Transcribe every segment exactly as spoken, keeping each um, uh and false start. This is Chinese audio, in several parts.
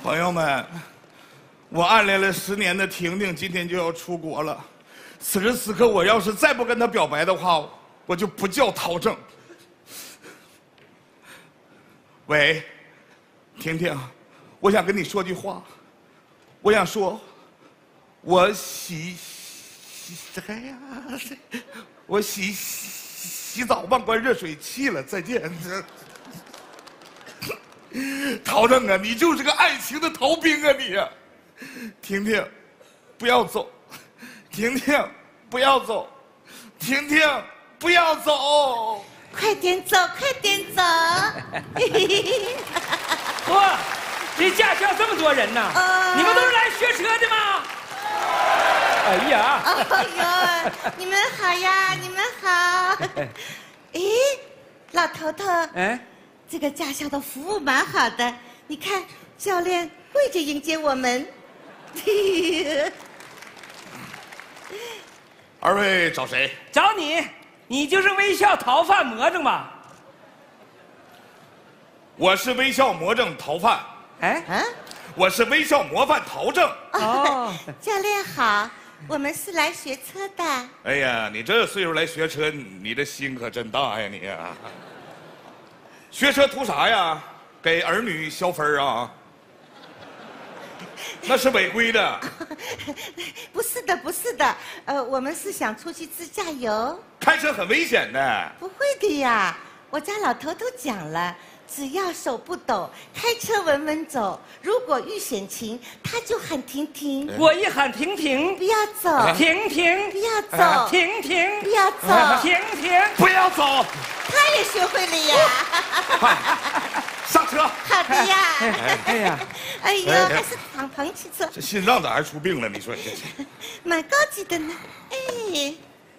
朋友们，我暗恋了十年的婷婷今天就要出国了，此时此刻我要是再不跟她表白的话，我就不叫陶正。喂，婷婷，我想跟你说句话，我想说，我洗洗哎呀，我洗洗洗澡忘关热水器了，再见。陶正啊，你就是个爱情的逃兵啊你啊！婷婷，不要走，婷婷，不要走，婷婷，不要走， 快点走，快点走！ 哇，这驾校这么多人呢、呃？你们都是来学车的吗？哎呀！ 哎呦，你们好呀，你们好！哎，老头头，哎。这个驾校的服务蛮好的，你看教练跪着迎接我们。 二位找谁？ 找你，你就是微笑逃犯魔怔吧？ 我是微笑魔怔逃犯。 哎，啊， 我是微笑模范陶正。 哦，教练好，我们是来学车的。 哎呀，你这岁数来学车，你这心可真大呀你啊！学车图啥呀？给儿女消分啊？那是违规的。 不是的，不是的，呃，我们是想出去自驾游。 开车很危险的。 不会的呀，我家老头都讲了，只要手不抖，开车稳稳走。如果遇险情，他就喊停停。 我一喊停停， 不要走。 停停， 不要走。 停停， 不要走。 停停， 不要走。 他也学会了呀。 上车。 好的呀。 哎呀， 哎呦，还是敞篷汽车。 这心脏咋还出病了？你说这这。 蛮高级的呢。哎。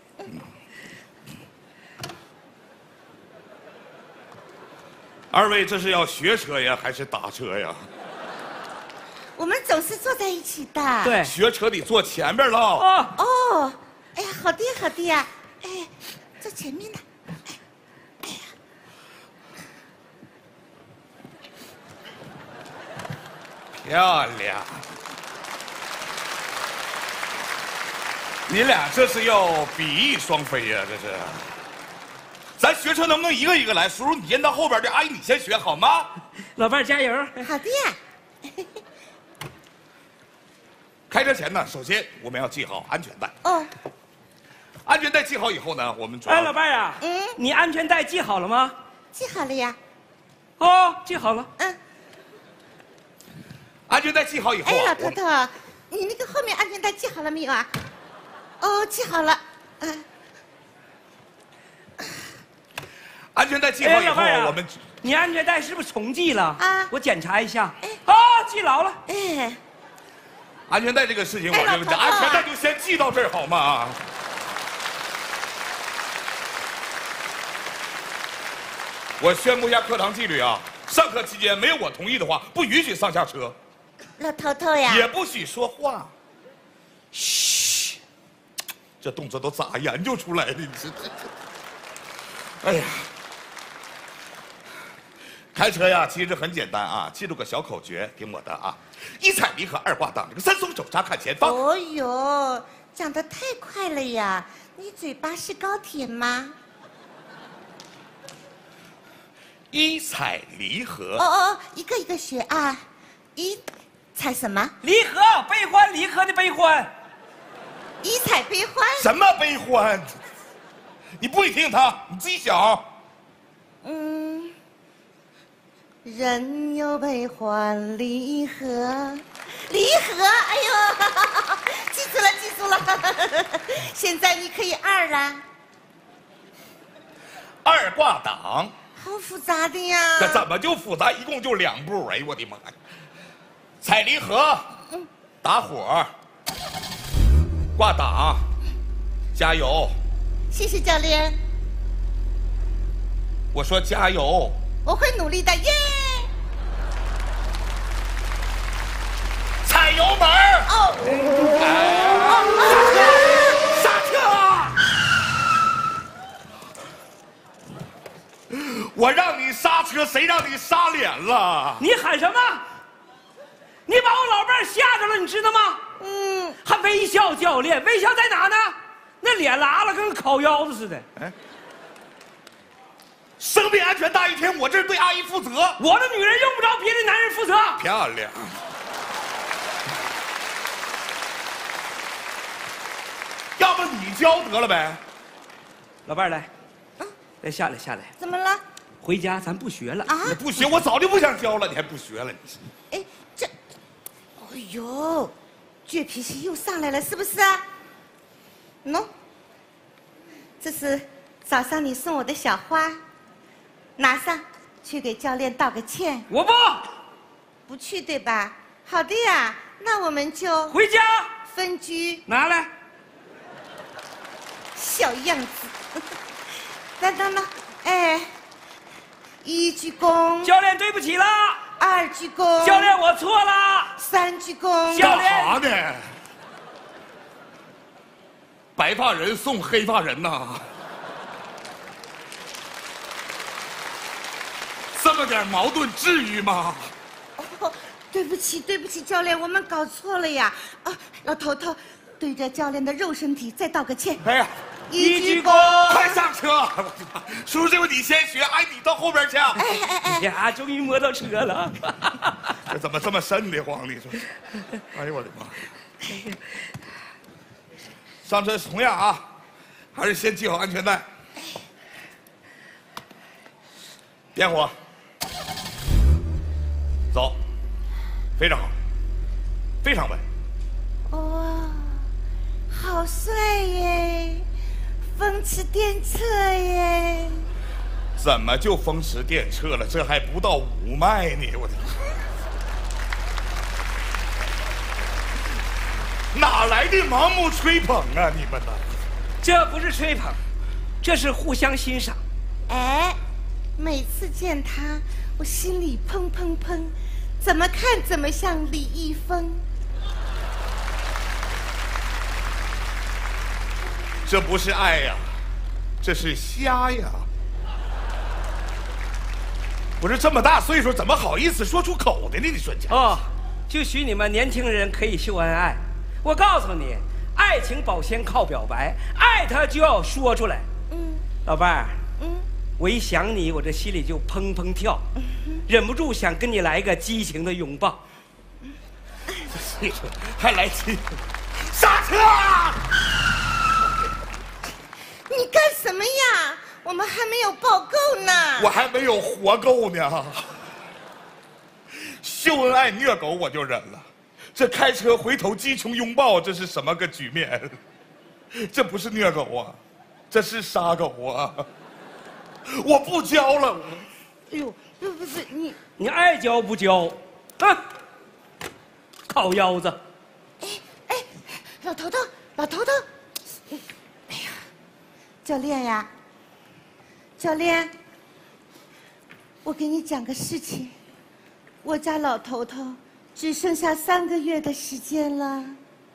二位这是要学车呀，还是打车呀？ 我们总是坐在一起的。 对， 学车得坐前边了。 哦哦，哎呀，好的呀，好的呀，哎，坐前面的。哎呀， 漂亮！你俩这是要比翼双飞呀，这是。咱学车能不能一个一个来？叔叔，你先到后边的，阿姨你先学好吗？ 老伴儿加油！ 好的呀。 开车前呢，首先我们要系好安全带。 哦。 安全带系好以后呢，我们主要。 哎，老伴儿啊，嗯，你安全带系好了吗？ 系好了呀。 哦，系好了。 嗯。 安全带系好以后、啊， 哎，老头头，你那个后面安全带系好了没有啊？哦，系好了。嗯。 安全带系好以后， 哎、 我们你安全带是不是重系了？啊，我检查一下。 哎， 啊，系牢了。 哎， 安全带这个事情，我认为安全带就先系到这儿好吗？我宣布一下课堂纪律啊！上课期间没有我同意的话，不允许上下车。 老头头呀， 也不许说话。嘘，这动作都咋研究出来的？你这这这，哎呀！开车呀，其实很简单啊，记住个小口诀，听我的啊：一踩离合，二挂档，这个三松手刹看前方。 哦呦，讲得太快了呀！你嘴巴是高铁吗？ 一踩离合。 哦哦，一个一个学啊！一踩什么？ 离合，悲欢离合的悲欢。 一踩悲欢？ 什么悲欢？你不会听他，你自己想。 嗯。人有悲欢离合，离合，哎呦，记住了，记住了。现在你可以二了。 二挂档。 好复杂的呀。 这怎么就复杂？一共就两步，哎呦我的妈呀！踩离合，嗯，打火，挂档，加油。 谢谢教练。 我说加油。 我会努力的，耶！ 踩油门！哦，哎、刹车！我让你刹车，谁让你刹脸了？ 你喊什么？ 你把我老伴儿吓着了，你知道吗？嗯。还微笑教练，微笑在哪呢？那脸拉了跟个烤腰子似的。哎。 生命安全大于天，我这是对阿姨负责。 我的女人用不着别的男人负责。 漂亮。要不你教得了呗？ 老伴儿来，嗯，来下来下来。 怎么了？ 回家咱不学了啊！ 你不学，我早就不想教了，你还不学了？你哎，这，哎呦，倔脾气又上来了，是不是啊？喏，这是早上你送我的小花。拿上去给教练道个歉。 我不， 不去对吧？好的呀，那我们就回家分居。 拿来， 小样子。等等等，哎，一鞠躬。 教练对不起了。 二鞠躬。 教练我错了。 三鞠躬。 教练干啥呢？白发人送黑发人呐。这么点矛盾至于吗？ 哦，对不起，对不起，教练，我们搞错了呀！啊，老头头，对着教练的肉身体再道个歉。 哎呀， 一鞠躬， 快上车！叔叔，这回你先学，哎，你到后边去。哎哎哎呀，终于摸到车了。 这怎么这么瘆得慌？你说？哎呦我的妈！上车同样啊，还是先系好安全带。点火。走，非常好，非常稳。 哇，好帅耶！风驰电掣耶！ 怎么就风驰电掣了？这还不到五迈呢！我的哪来的盲目吹捧啊？你们呢？ 这不是吹捧，这是互相欣赏。 哎，每次见他，我心里砰砰砰。怎么看怎么像李易峰。 这不是爱呀，这是瞎呀！不是这么大岁数，怎么好意思说出口的呢？你说这哦，就许你们年轻人可以秀恩爱。我告诉你，爱情保鲜靠表白，爱他就要说出来。嗯，老伴儿，嗯，我一想你，我这心里就砰砰跳，嗯、忍不住想跟你来一个激情的拥抱。 还来气，刹车！ 你干什么呀？我们还没有抱够呢。 我还没有活够呢。秀恩爱虐狗我就忍了，这开车回头激情拥抱，这是什么个局面？这不是虐狗啊，这是杀狗啊！我不教了。 哎呦，不不不，你你爱教不教？啊！烤腰子。 哎哎，老头头，老头头，哎呀，教练呀，教练，我给你讲个事情，我家老头头只剩下三个月的时间了。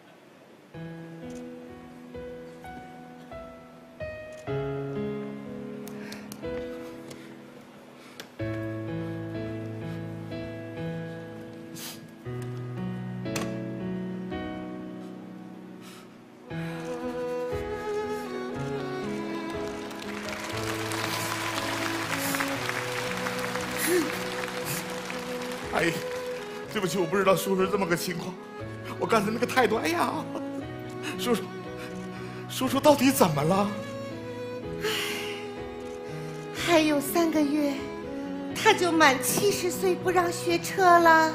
哎，对不起，我不知道叔叔这么个情况，我刚才那个态度，哎呀，叔叔，叔叔到底怎么了？ 还有三个月，他就满七十岁不让学车了。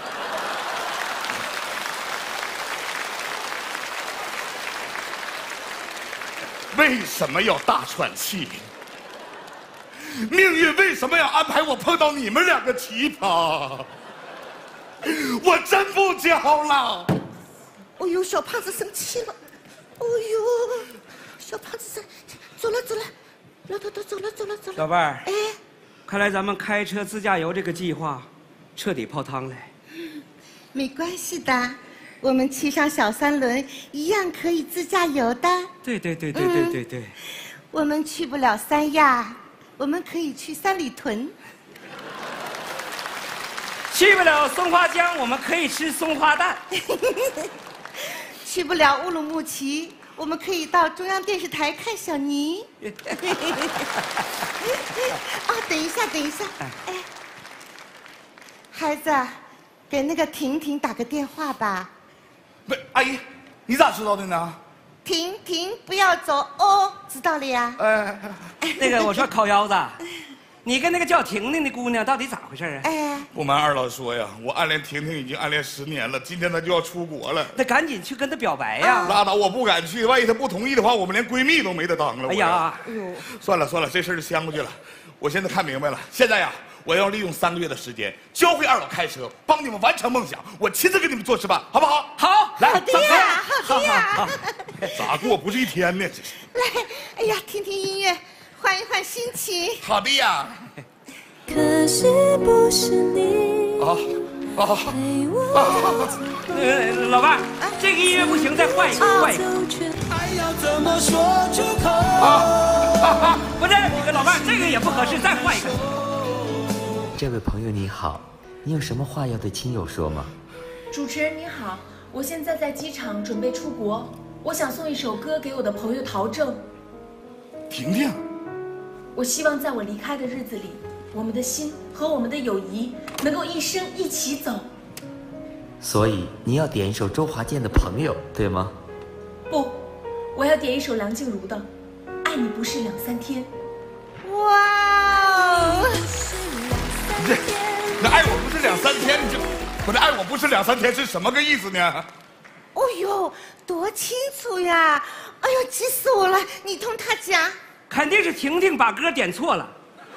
为什么要大喘气？命运为什么要安排我碰到你们两个奇葩？我真不教了。 哎呦，小胖子生气了。哎呦，小胖子生，走了走了，老头头走了走了走了。 老伴儿，哎，看来咱们开车自驾游这个计划彻底泡汤了。 没关系的，我们骑上小三轮一样可以自驾游的。 对对对对对对对。嗯、 我们去不了三亚。我们可以去三里屯。 去不了松花江，我们可以吃松花蛋。 去不了乌鲁木齐，我们可以到中央电视台看小尼。啊，等一下，等一下，哎，孩子，给那个婷婷打个电话吧。 不，阿姨，你咋知道的呢？ 婷婷，不要走哦，知道了呀。 呃，那个我说烤腰子，你跟那个叫婷婷的姑娘到底咋回事啊？ 哎， 不瞒二老说呀，我暗恋婷婷已经暗恋十年了，今天她就要出国了。 那赶紧去跟她表白呀！ 拉倒，我不敢去，万一她不同意的话，我们连闺蜜都没得当了。 哎呀， 算了算了，这事儿就相过去了。我现在看明白了，现在呀，我要利用三个月的时间教会二老开车，帮你们完成梦想。我亲自给你们做示范，好不好？ 好， 来， 好的呀，好的呀。 咋过不是一天呢？这是。 来，哎呀，听听音乐，换一换心情。 好的呀。 可是不是你啊啊啊！呃，老伴儿，这个音乐不行，再换一个，换一个。 还要怎么说出口？ 啊！不是，老伴儿，这个也不合适，再换一个。 这位朋友你好，你有什么话要对亲友说吗？ 主持人你好，我现在在机场准备出国，我想送一首歌给我的朋友陶正。 婷婷， 我希望在我离开的日子里，我们的心和我们的友谊能够一生一起走。 所以你要点一首周华健的《朋友》，对吗？ 不，我要点一首梁静茹的《爱你不是两三天》。 哇哦！ 这这爱我不是两三天，你这我这爱我不是两三天是什么个意思呢？ 哦呦，多清楚呀！哎呦，急死我了！你同他讲。 肯定是婷婷把歌点错了。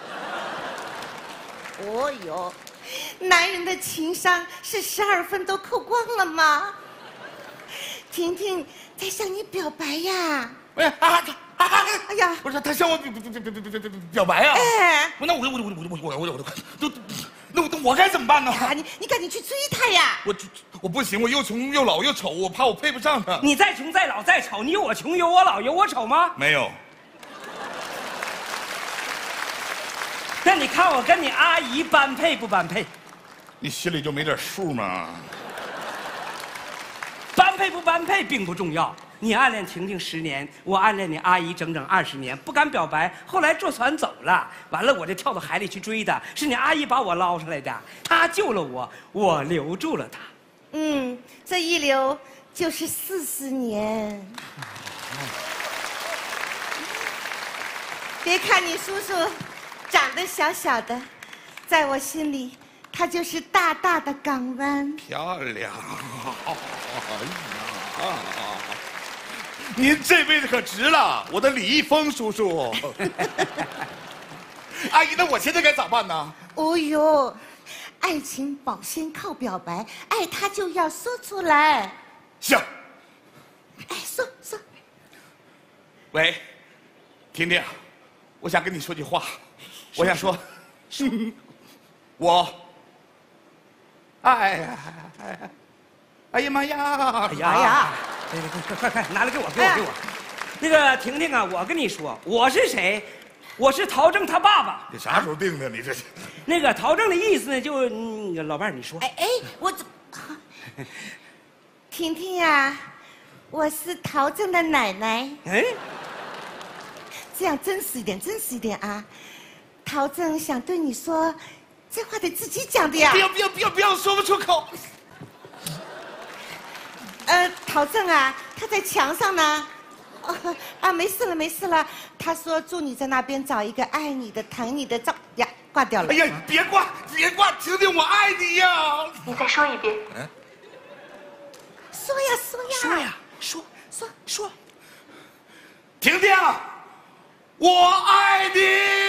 哦呦，男人的情商是十二分都扣光了吗？婷婷在向你表白呀！ 哎啊！ 哎呀， 不是他向我表表表表表表表白啊！ 哎， 那我我我我我我我我都那我我该怎么办呢？ 啊，你你赶紧去追他呀！ 我我不行，我又穷又老又丑，我怕我配不上他。 你再穷再老再丑，你有我穷有我老有我丑吗？ 没有。 那你看我跟你阿姨般配不般配？ 你心里就没点数吗？ 般配不般配并不重要。你暗恋婷婷十年，我暗恋你阿姨整整二十年，不敢表白，后来坐船走了，完了我就跳到海里去追她，是你阿姨把我捞上来的，她救了我，我留住了她。 嗯，这一留就是四十年。别看你叔叔长得小小的，在我心里，他就是大大的港湾。 漂亮！哎呀，您这辈子可值了，我的李易峰叔叔。阿姨，那我现在该咋办呢？ 哦呦，爱情保鲜靠表白，爱他就要说出来。 行。 哎，说说。 喂，婷婷，我想跟你说句话。我想说，我，哎呀，哎呀妈呀！ 哎呀，快快快，拿来给我，给我，给我。那个婷婷啊，我跟你说，我是谁？我是陶正他爸爸。 你啥时候定的？你这是？ 那个陶正的意思呢，就嗯，老伴儿你说。 哎哎，我怎？婷婷呀，我是陶正的奶奶。哎，这样真实一点，真实一点啊！陶正想对你说，这话得自己讲的呀。 不要不要不要不要，说不出口。 呃，陶正啊，他在墙上呢。哦、啊，没事了没事了。他说祝你在那边找一个爱你的、疼你的照呀，挂掉了。 哎呀，别挂别挂，婷婷，我爱你呀！ 你再说一遍。嗯。 说呀说呀。 说呀说说说。 婷婷，我爱你。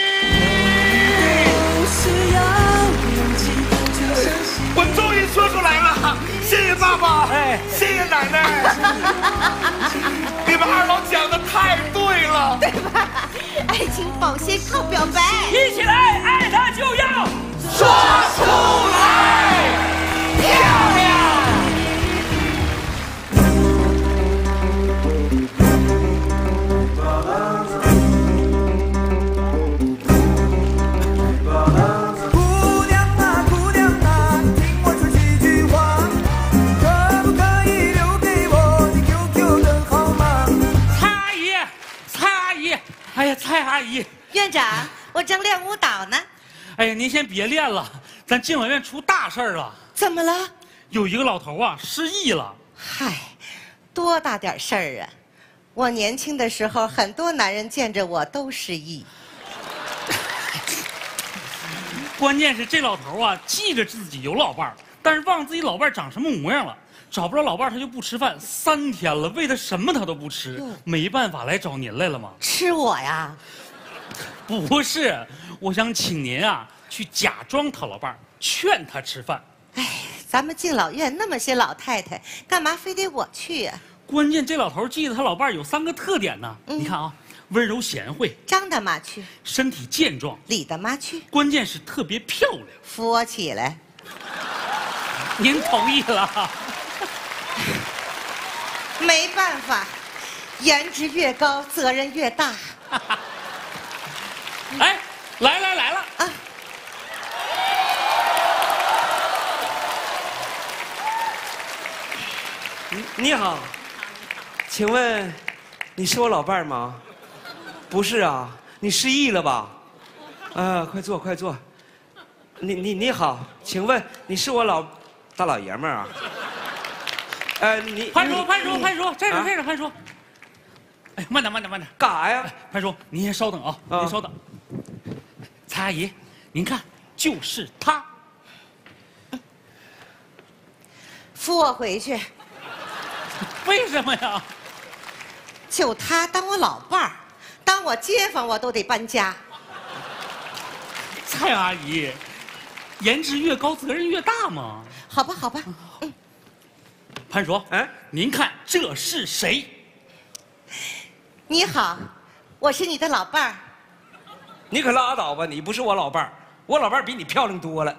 我终于说出来了，谢谢爸爸，哎，谢谢奶奶，你们二老讲的太对了， 对吧？爱情保鲜靠表白， 一起来，爱他就要说出来，漂亮。 姑娘啊，姑娘啊。 院长，我正练舞蹈呢。 哎呀，您先别练了，咱敬老院出大事儿了。 怎么了？ 有一个老头啊失忆了。 嗨，多大点事儿啊！我年轻的时候，很多男人见着我都失忆。 关键是这老头啊，记着自己有老伴儿，但是忘自己老伴儿长什么模样了。找不着老伴儿，他就不吃饭，三天了，喂他什么他都不吃，没办法来找您来了吗？ 吃我呀？ 不是，我想请您啊去假装他老伴儿，劝他吃饭。 哎，咱们敬老院那么些老太太，干嘛非得我去呀？ 关键这老头记得他老伴儿有三个特点呢，嗯、你看啊。温柔贤惠， 张大妈去； 身体健壮， 李大妈去； 关键是特别漂亮。 扶我起来。 您同意了？ 没办法，颜值越高，责任越大。 哎，来来来了啊！ 你你好，请问你是我老伴儿吗？不是啊，你失忆了吧？啊，快坐，快坐。你你你好，请问你是我老大老爷们儿啊？呃，你潘叔，潘叔，潘叔，站着，站着，潘叔。哎，慢点，慢点，慢点， 干啥呀？ 潘叔，您先稍等啊，您稍等。蔡阿姨，您看，就是他。 扶我回去。 为什么呀？ 就他当我老伴儿。当我街坊，我都得搬家。 蔡阿姨，颜值越高，责任越大嘛。 好吧，好吧。嗯。 潘叔，哎，您看这是谁？ 你好，我是你的老伴儿。 你可拉倒吧，你不是我老伴儿，我老伴儿比你漂亮多了。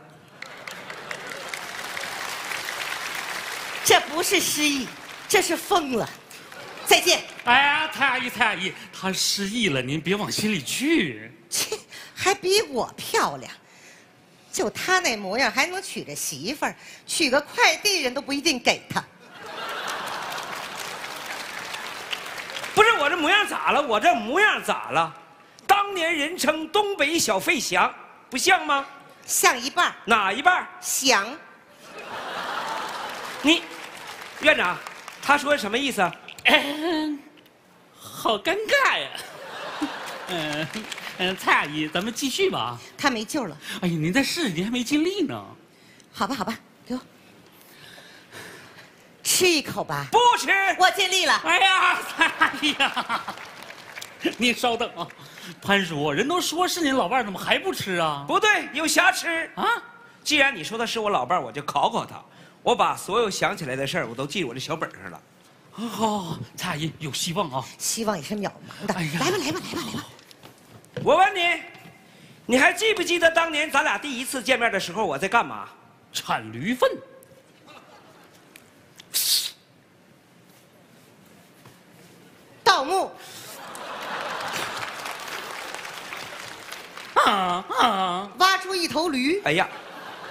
这不是失忆，这是疯了。再见。 哎呀，蔡阿姨，蔡阿姨，她失忆了，您别往心里去。 切，还比我漂亮，就她那模样，还能娶着媳妇儿，娶个快递人都不一定给她。 不是我这模样咋了？我这模样咋了？当年人称东北小费翔，不像吗？ 像一半。 哪一半？ 翔。 你，院长，他说什么意思？ 嗯，好尴尬呀。嗯嗯，蔡阿姨，咱们继续吧。 他没救了。 哎呀，您再试试，您还没尽力呢。 好吧，好吧，给我吃一口吧。 不吃， 我尽力了。 哎呀，蔡阿姨呀，你稍等啊。潘叔，人都说是您老伴儿，怎么还不吃啊？ 不对，有瑕疵啊！既然你说他是我老伴儿，我就考考他。我把所有想起来的事儿，我都记我这小本上了。 哦，蔡阿姨有希望啊！ 希望也是渺茫的。哎呀，来吧，来吧，来吧，来吧。 我问你，你还记不记得当年咱俩第一次见面的时候，我在干嘛？ 铲驴粪。 盗墓。 啊啊！ 挖出一头驴。 哎呀！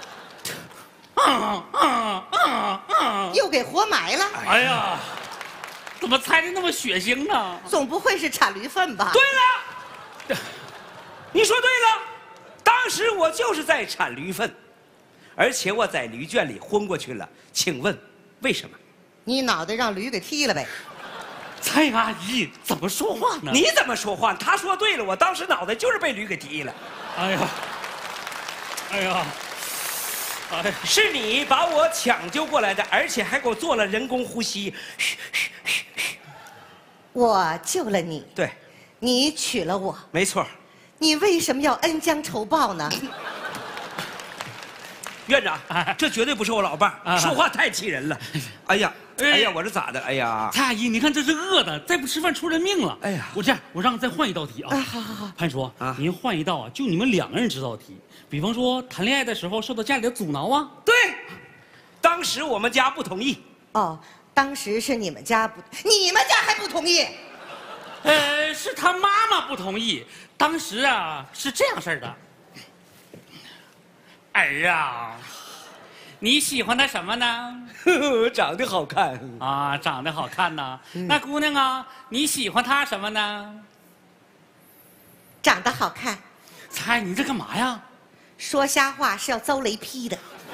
啊啊啊啊！ 又给活埋了。 哎呀！怎么猜的那么血腥呢？ 总不会是铲驴粪吧？ 对了，你说对了，当时我就是在铲驴粪，而且我在驴圈里昏过去了。请问为什么？ 你脑袋让驴给踢了呗？ 蔡阿姨怎么说话呢？ 你怎么说话？他说对了，我当时脑袋就是被驴给踢了。 哎呀，哎呀， 哎呀，是你把我抢救过来的，而且还给我做了人工呼吸。嘘嘘嘘嘘。 我救了你， 对， 你娶了我， 没错。 你为什么要恩将仇报呢？ 院长，这绝对不是我老伴儿，说话太气人了。哎呀，哎呀，我这咋的？哎呀， 蔡阿姨，你看这是饿的，再不吃饭出人命了。哎呀，我这样，我让你再换一道题啊。 好好好， 潘叔啊，您换一道啊，就你们两个人知道的题，比方说谈恋爱的时候受到家里的阻挠啊。 对，当时我们家不同意。 哦，当时是你们家不，你们家还不同意？ 呃，是他妈妈不同意。当时啊，是这样式儿的。儿啊，你喜欢他什么呢？ 长得好看啊，长得好看呐。嗯、那姑娘啊，你喜欢他什么呢？ 长得好看。 猜你这干嘛呀？ 说瞎话是要遭雷劈的。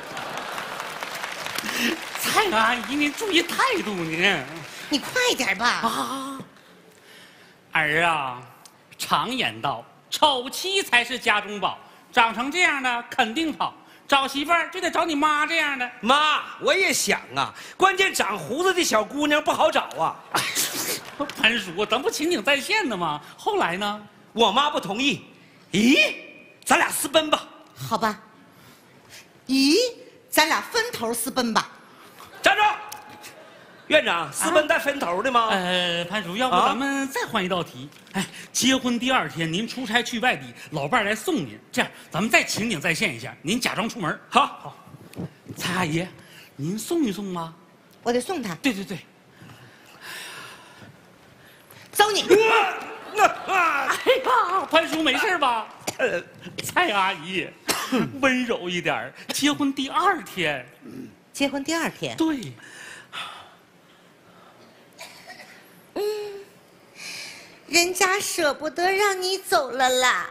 蔡阿姨，您注意态度您。 你快点吧。 啊，儿啊，常言道，丑妻才是家中宝，长成这样的肯定好。找媳妇儿就得找你妈这样的。 妈，我也想啊，关键长胡子的小姑娘不好找啊。 潘叔，咱不情景再现的吗？后来呢？ 我妈不同意。咦，咱俩私奔吧？ 好吧。咦，咱俩分头私奔吧。 站住！院长，私奔带分头的吗？ 呃，潘叔，要不咱们再换一道题？哎，结婚第二天您出差去外地，老伴儿来送您，这样咱们再情景再现一下，您假装出门。 好， 好。蔡阿姨，您送一送吗？ 我得送他。 对对对。 走你！ 哎呀，潘叔没事吧？蔡阿姨，温柔一点。结婚第二天。 结婚第二天。 对。 嗯，人家舍不得让你走了啦。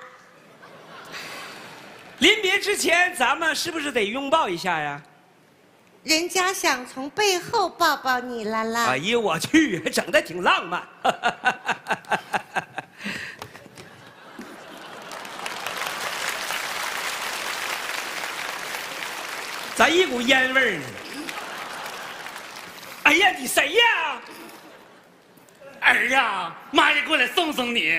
临别之前，咱们是不是得拥抱一下呀？ 人家想从背后抱抱你了啦。 哎呀，我去，还整的挺浪漫。咋一股烟味儿呢？哎呀，你谁呀？ 儿呀，妈也过来送送你。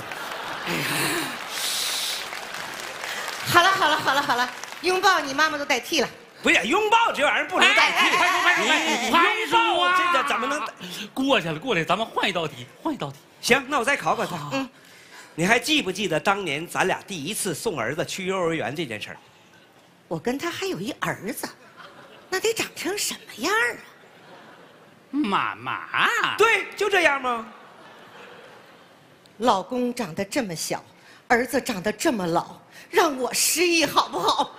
好了好了好了好了，拥抱你妈妈都代替了。 不是拥抱这玩意儿不能代替。 快快快快拥抱这个怎么能？ 过去了过来，咱们换一道题，换一道题。 行，那我再考考他。嗯，你还记不记得当年咱俩第一次送儿子去幼儿园这件事儿？ 我跟他还有一儿子，那得长成什么样啊？ 妈妈， 对，就这样吗？ 老公长得这么小，儿子长得这么老，让我失忆好不好？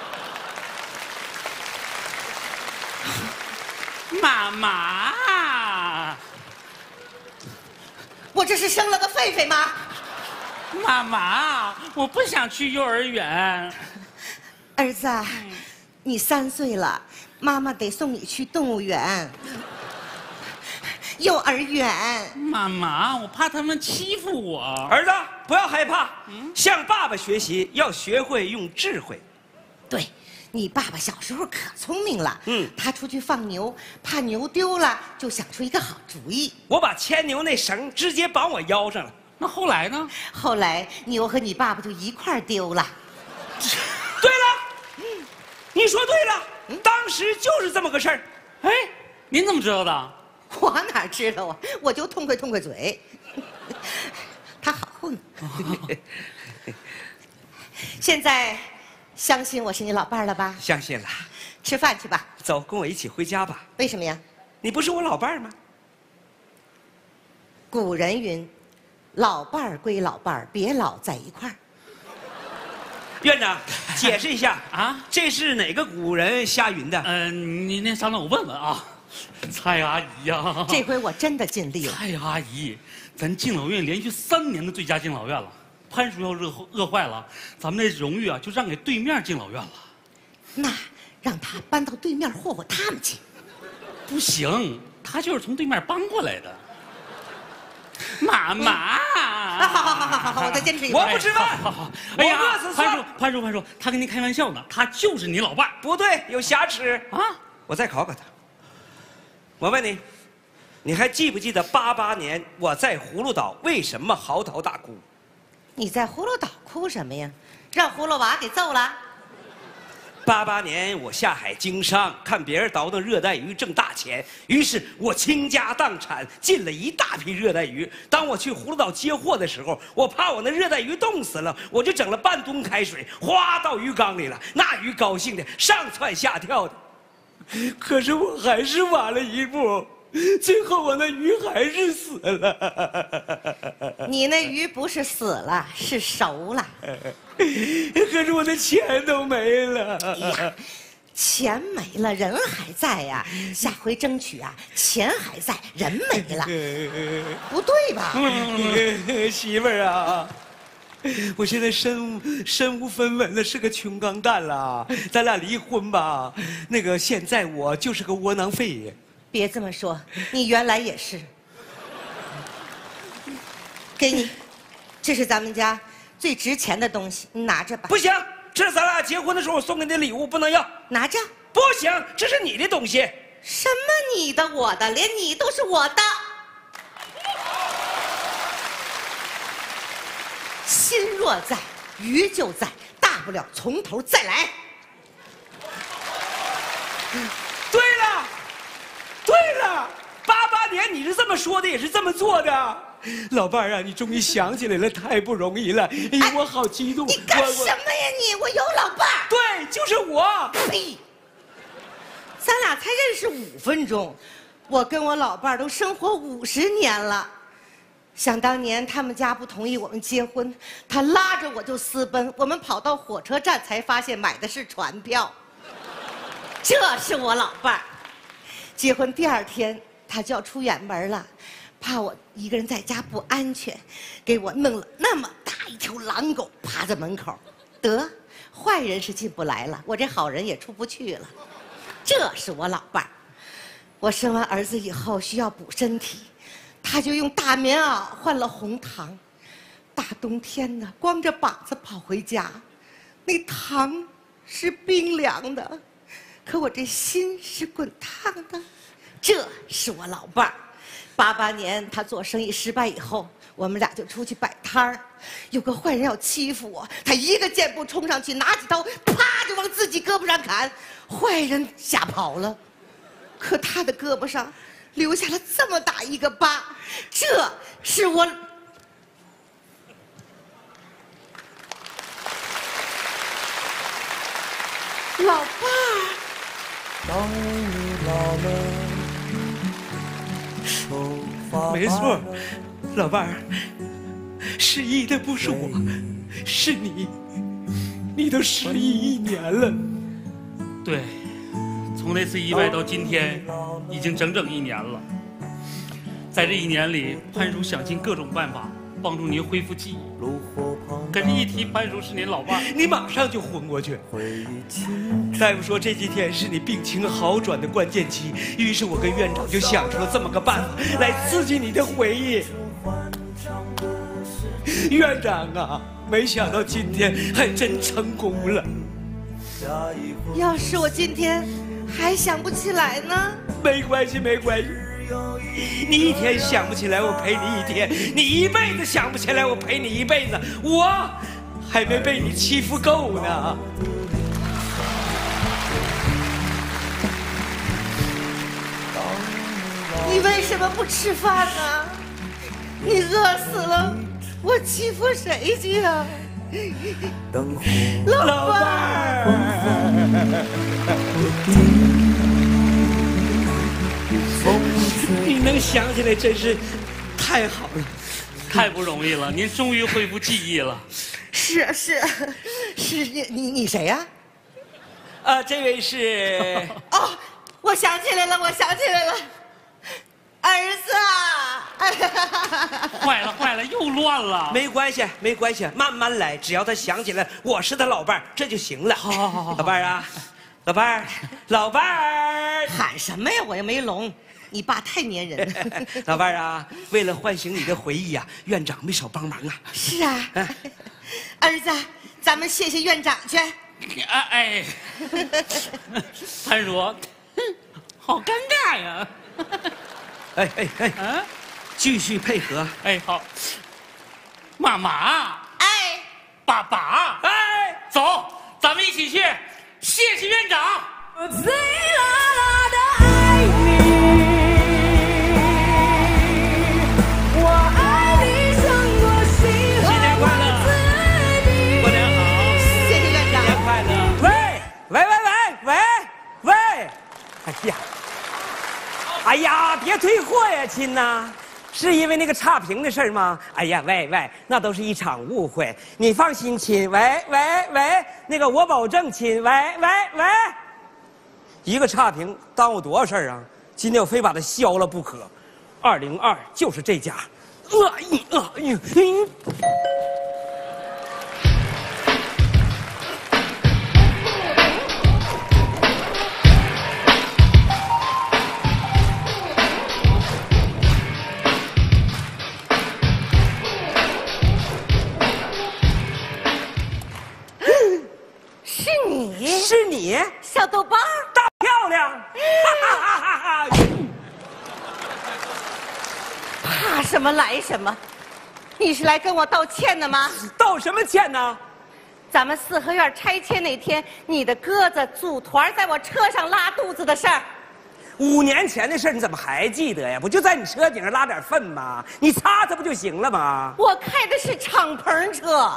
妈妈， 我这是生了个狒狒吗？ 妈妈，我不想去幼儿园。 儿子，你三岁了，妈妈得送你去动物园。幼儿园。 妈妈，我怕他们欺负我。 儿子，不要害怕，嗯、向爸爸学习，要学会用智慧。 对，你爸爸小时候可聪明了。嗯，他出去放牛，怕牛丢了，就想出一个好主意。 我把牵牛那绳直接绑我腰上了。 那后来呢？ 后来牛和你爸爸就一块儿丢了。 对了，嗯，你说对了，嗯、当时就是这么个事儿。 哎，您怎么知道的？ 我哪知道啊，我就痛快痛快嘴。他好混。现在相信我是你老伴儿了吧？ 相信了。 吃饭去吧。 走，跟我一起回家吧。 为什么呀？ 你不是我老伴儿吗？ 古人云：“老伴儿归老伴儿，别老在一块儿。” 院长，解释一下啊，这是哪个古人瞎云的？ 嗯、呃，你那稍等，我问问啊。蔡阿姨呀， 这回我真的尽力了。 蔡阿姨，咱敬老院连续三年的最佳敬老院了。潘叔要热饿坏了，咱们这荣誉啊就让给对面敬老院了。 那让他搬到对面霍霍他们去。 不行，他就是从对面搬过来的。妈妈， 嗯、好好好好好，我再坚持一会儿。我不吃饭。 好好，哎呀，潘叔潘叔潘叔，他跟您开玩笑呢，他就是你老伴。 不对，有瑕疵啊！我再考考他。我问你，你还记不记得八八年我在葫芦岛为什么嚎啕大哭？ 你在葫芦岛哭什么呀？让葫芦娃给揍了？ 八八年我下海经商，看别人倒腾热带鱼挣大钱，于是我倾家荡产进了一大批热带鱼。当我去葫芦岛接货的时候，我怕我那热带鱼冻死了，我就整了半吨开水，哗到鱼缸里了。那鱼高兴的上蹿下跳的。可是我还是晚了一步，最后我那鱼还是死了。 你那鱼不是死了，是熟了。 可是我的钱都没了。 呀，钱没了，人还在呀。下回争取啊，钱还在，人没了。不对吧？ 媳妇儿啊， 我现在身无身无分文的，是个穷光蛋了。咱俩离婚吧。那个现在我就是个窝囊废。 别这么说，你原来也是。给你，这是咱们家最值钱的东西，你拿着吧。 不行，这是咱俩结婚的时候我送给你的礼物，不能要。 拿着。 不行，这是你的东西。 什么你的我的，连你都是我的。心若在，鱼就在，大不了从头再来。 对了，对了，八八年你是这么说的，也是这么做的。老伴儿啊，你终于想起来了，太不容易了。哎呀，我好激动！ 你干什么呀你？我有老伴儿。 对，就是我。 呸！咱俩才认识五分钟，我跟我老伴儿都生活五十年了。想当年他们家不同意我们结婚，他拉着我就私奔，我们跑到火车站才发现买的是船票。这是我老伴儿。结婚第二天他就要出远门了，怕我一个人在家不安全，给我弄了那么大一条狼狗趴在门口。得，坏人是进不来了，我这好人也出不去了。这是我老伴儿。我生完儿子以后需要补身体，他就用大棉袄换了红糖。大冬天呢，光着膀子跑回家，那糖是冰凉的，可我这心是滚烫的。这是我老伴儿。八八年他做生意失败以后，我们俩就出去摆摊儿。有个坏人要欺负我，他一个箭步冲上去，拿起刀，啪就往自己胳膊上砍。坏人吓跑了，可他的胳膊上留下了这么大一个疤。这是我老伴儿。当你老了，手发没错，老伴儿，失忆的不是我，是你。你都失忆一年了。 对，从那次意外到今天，已经整整一年了。在这一年里，潘叔想尽各种办法帮助您恢复记忆。可是，一提潘叔是您老伴儿， 你马上就昏过去。大夫说这几天是你病情好转的关键期，于是我跟院长就想出了这么个办法来刺激你的回忆。院长啊，没想到今天还真成功了。 要是我今天还想不起来呢？ 没关系，没关系。你一天想不起来，我陪你一天；你一辈子想不起来，我陪你一辈子。我还没被你欺负够呢。 你为什么不吃饭呢？你饿死了，我欺负谁去啊？老伴儿， 你能想起来真是太好了， 太不容易了。您终于恢复记忆了。 是啊是啊，是你你你谁呀？ 啊，这位是哦，我想起来了，我想起来了，儿子啊！ 坏了坏了，又乱了。 没关系没关系，慢慢来，只要他想起来我是他老伴儿，这就行了。 好好好好， 老伴儿啊，老伴儿，老伴儿， 喊什么呀？我又没聋。你爸太粘人了。 老伴儿啊，为了唤醒你的回忆啊，院长没少帮忙啊。 是啊，儿子，咱们谢谢院长去。 哎哎，潘叔，好尴尬呀。 哎哎哎，啊，继续配合。 哎，好。妈妈， 哎， 爸爸， 哎， 走，咱们一起去谢谢院长。 我最辣辣的爱你，我爱你胜过心和我自己。 过年好， 谢谢院长。 新年快乐。喂喂喂喂喂喂，哎呀，哎呀，别退货呀，亲呐。是因为那个差评的事儿吗？哎呀，喂喂，那都是一场误会。你放心，亲。喂喂喂，那个我保证，亲。喂喂喂，一个差评耽误多少事儿啊？今天我非把它消了不可。二零二就是这家。呃呃呃你， 小豆包， 大漂亮，哈哈哈哈哈！ 怕什么来什么？你是来跟我道歉的吗？ 道什么歉呢？ 咱们四合院拆迁那天，你的鸽子组团在我车上拉肚子的事儿。 五年前的事你怎么还记得呀？不就在你车顶上拉点粪吗？你擦擦不就行了吗？ 我开的是敞篷车。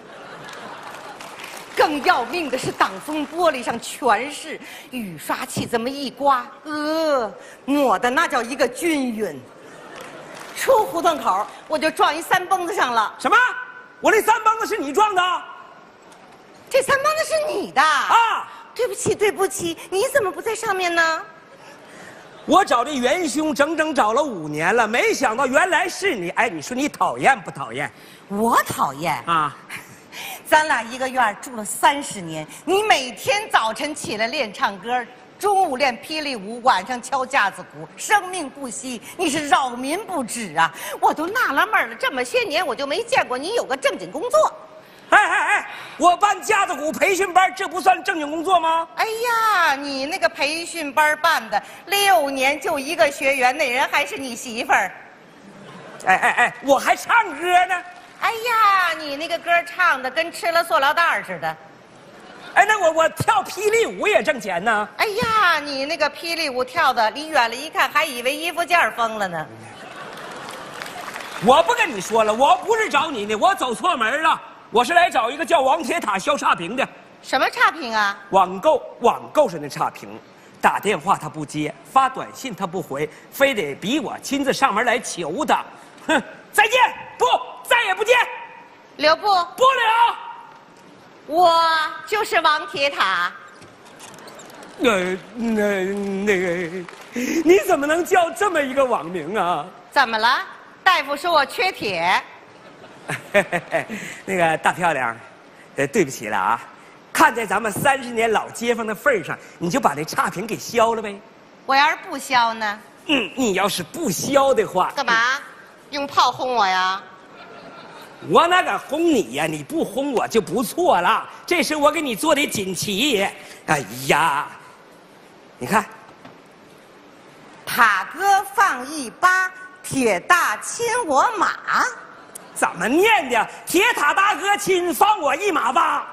更要命的是，挡风玻璃上全是，雨刷器这么一刮，呃，抹的那叫一个均匀。出胡同口我就撞一三蹦子上了。 什么？我那三蹦子是你撞的？ 这三蹦子是你的啊？ 对不起，对不起，你怎么不在上面呢？ 我找这元凶整整找了五年了，没想到原来是你。哎，你说你讨厌不讨厌？ 我讨厌啊！ 咱俩一个院住了三十年，你每天早晨起来练唱歌，中午练霹雳舞，晚上敲架子鼓，生命不息，你是扰民不止啊！我都纳了闷了，这么些年我就没见过你有个正经工作。 哎哎哎，我办架子鼓培训班，这不算正经工作吗？ 哎呀，你那个培训班办的六年就一个学员，那人还是你媳妇儿。 哎哎哎，我还唱歌呢。 哎呀，你那个歌唱的跟吃了塑料袋似的。 哎，那我我跳霹雳舞也挣钱呢。 哎呀，你那个霹雳舞跳的，离远了一看还以为衣服件疯了呢。 我不跟你说了，我不是找你的，我走错门了。我是来找一个叫王铁塔削差评的。 什么差评啊？ 网购网购上的差评，打电话他不接，发短信他不回，非得逼我亲自上门来求他。哼，再见，不，再也不见。 留步， 不留。 我就是王铁塔。 那那那个，你怎么能叫这么一个网名啊？ 怎么了？大夫说我缺铁。 那个大漂亮，呃，对不起了啊，看在咱们三十年老街坊的份上，你就把那差评给消了呗。 我要是不消呢？ 嗯，你要是不消的话， 干嘛？用炮轰我呀？ 我哪敢轰你呀？你不轰我就不错了。这是我给你做的锦旗。哎呀，你看， 塔哥放一巴，铁大亲我马。 怎么念的？铁塔大哥亲放我一马吧。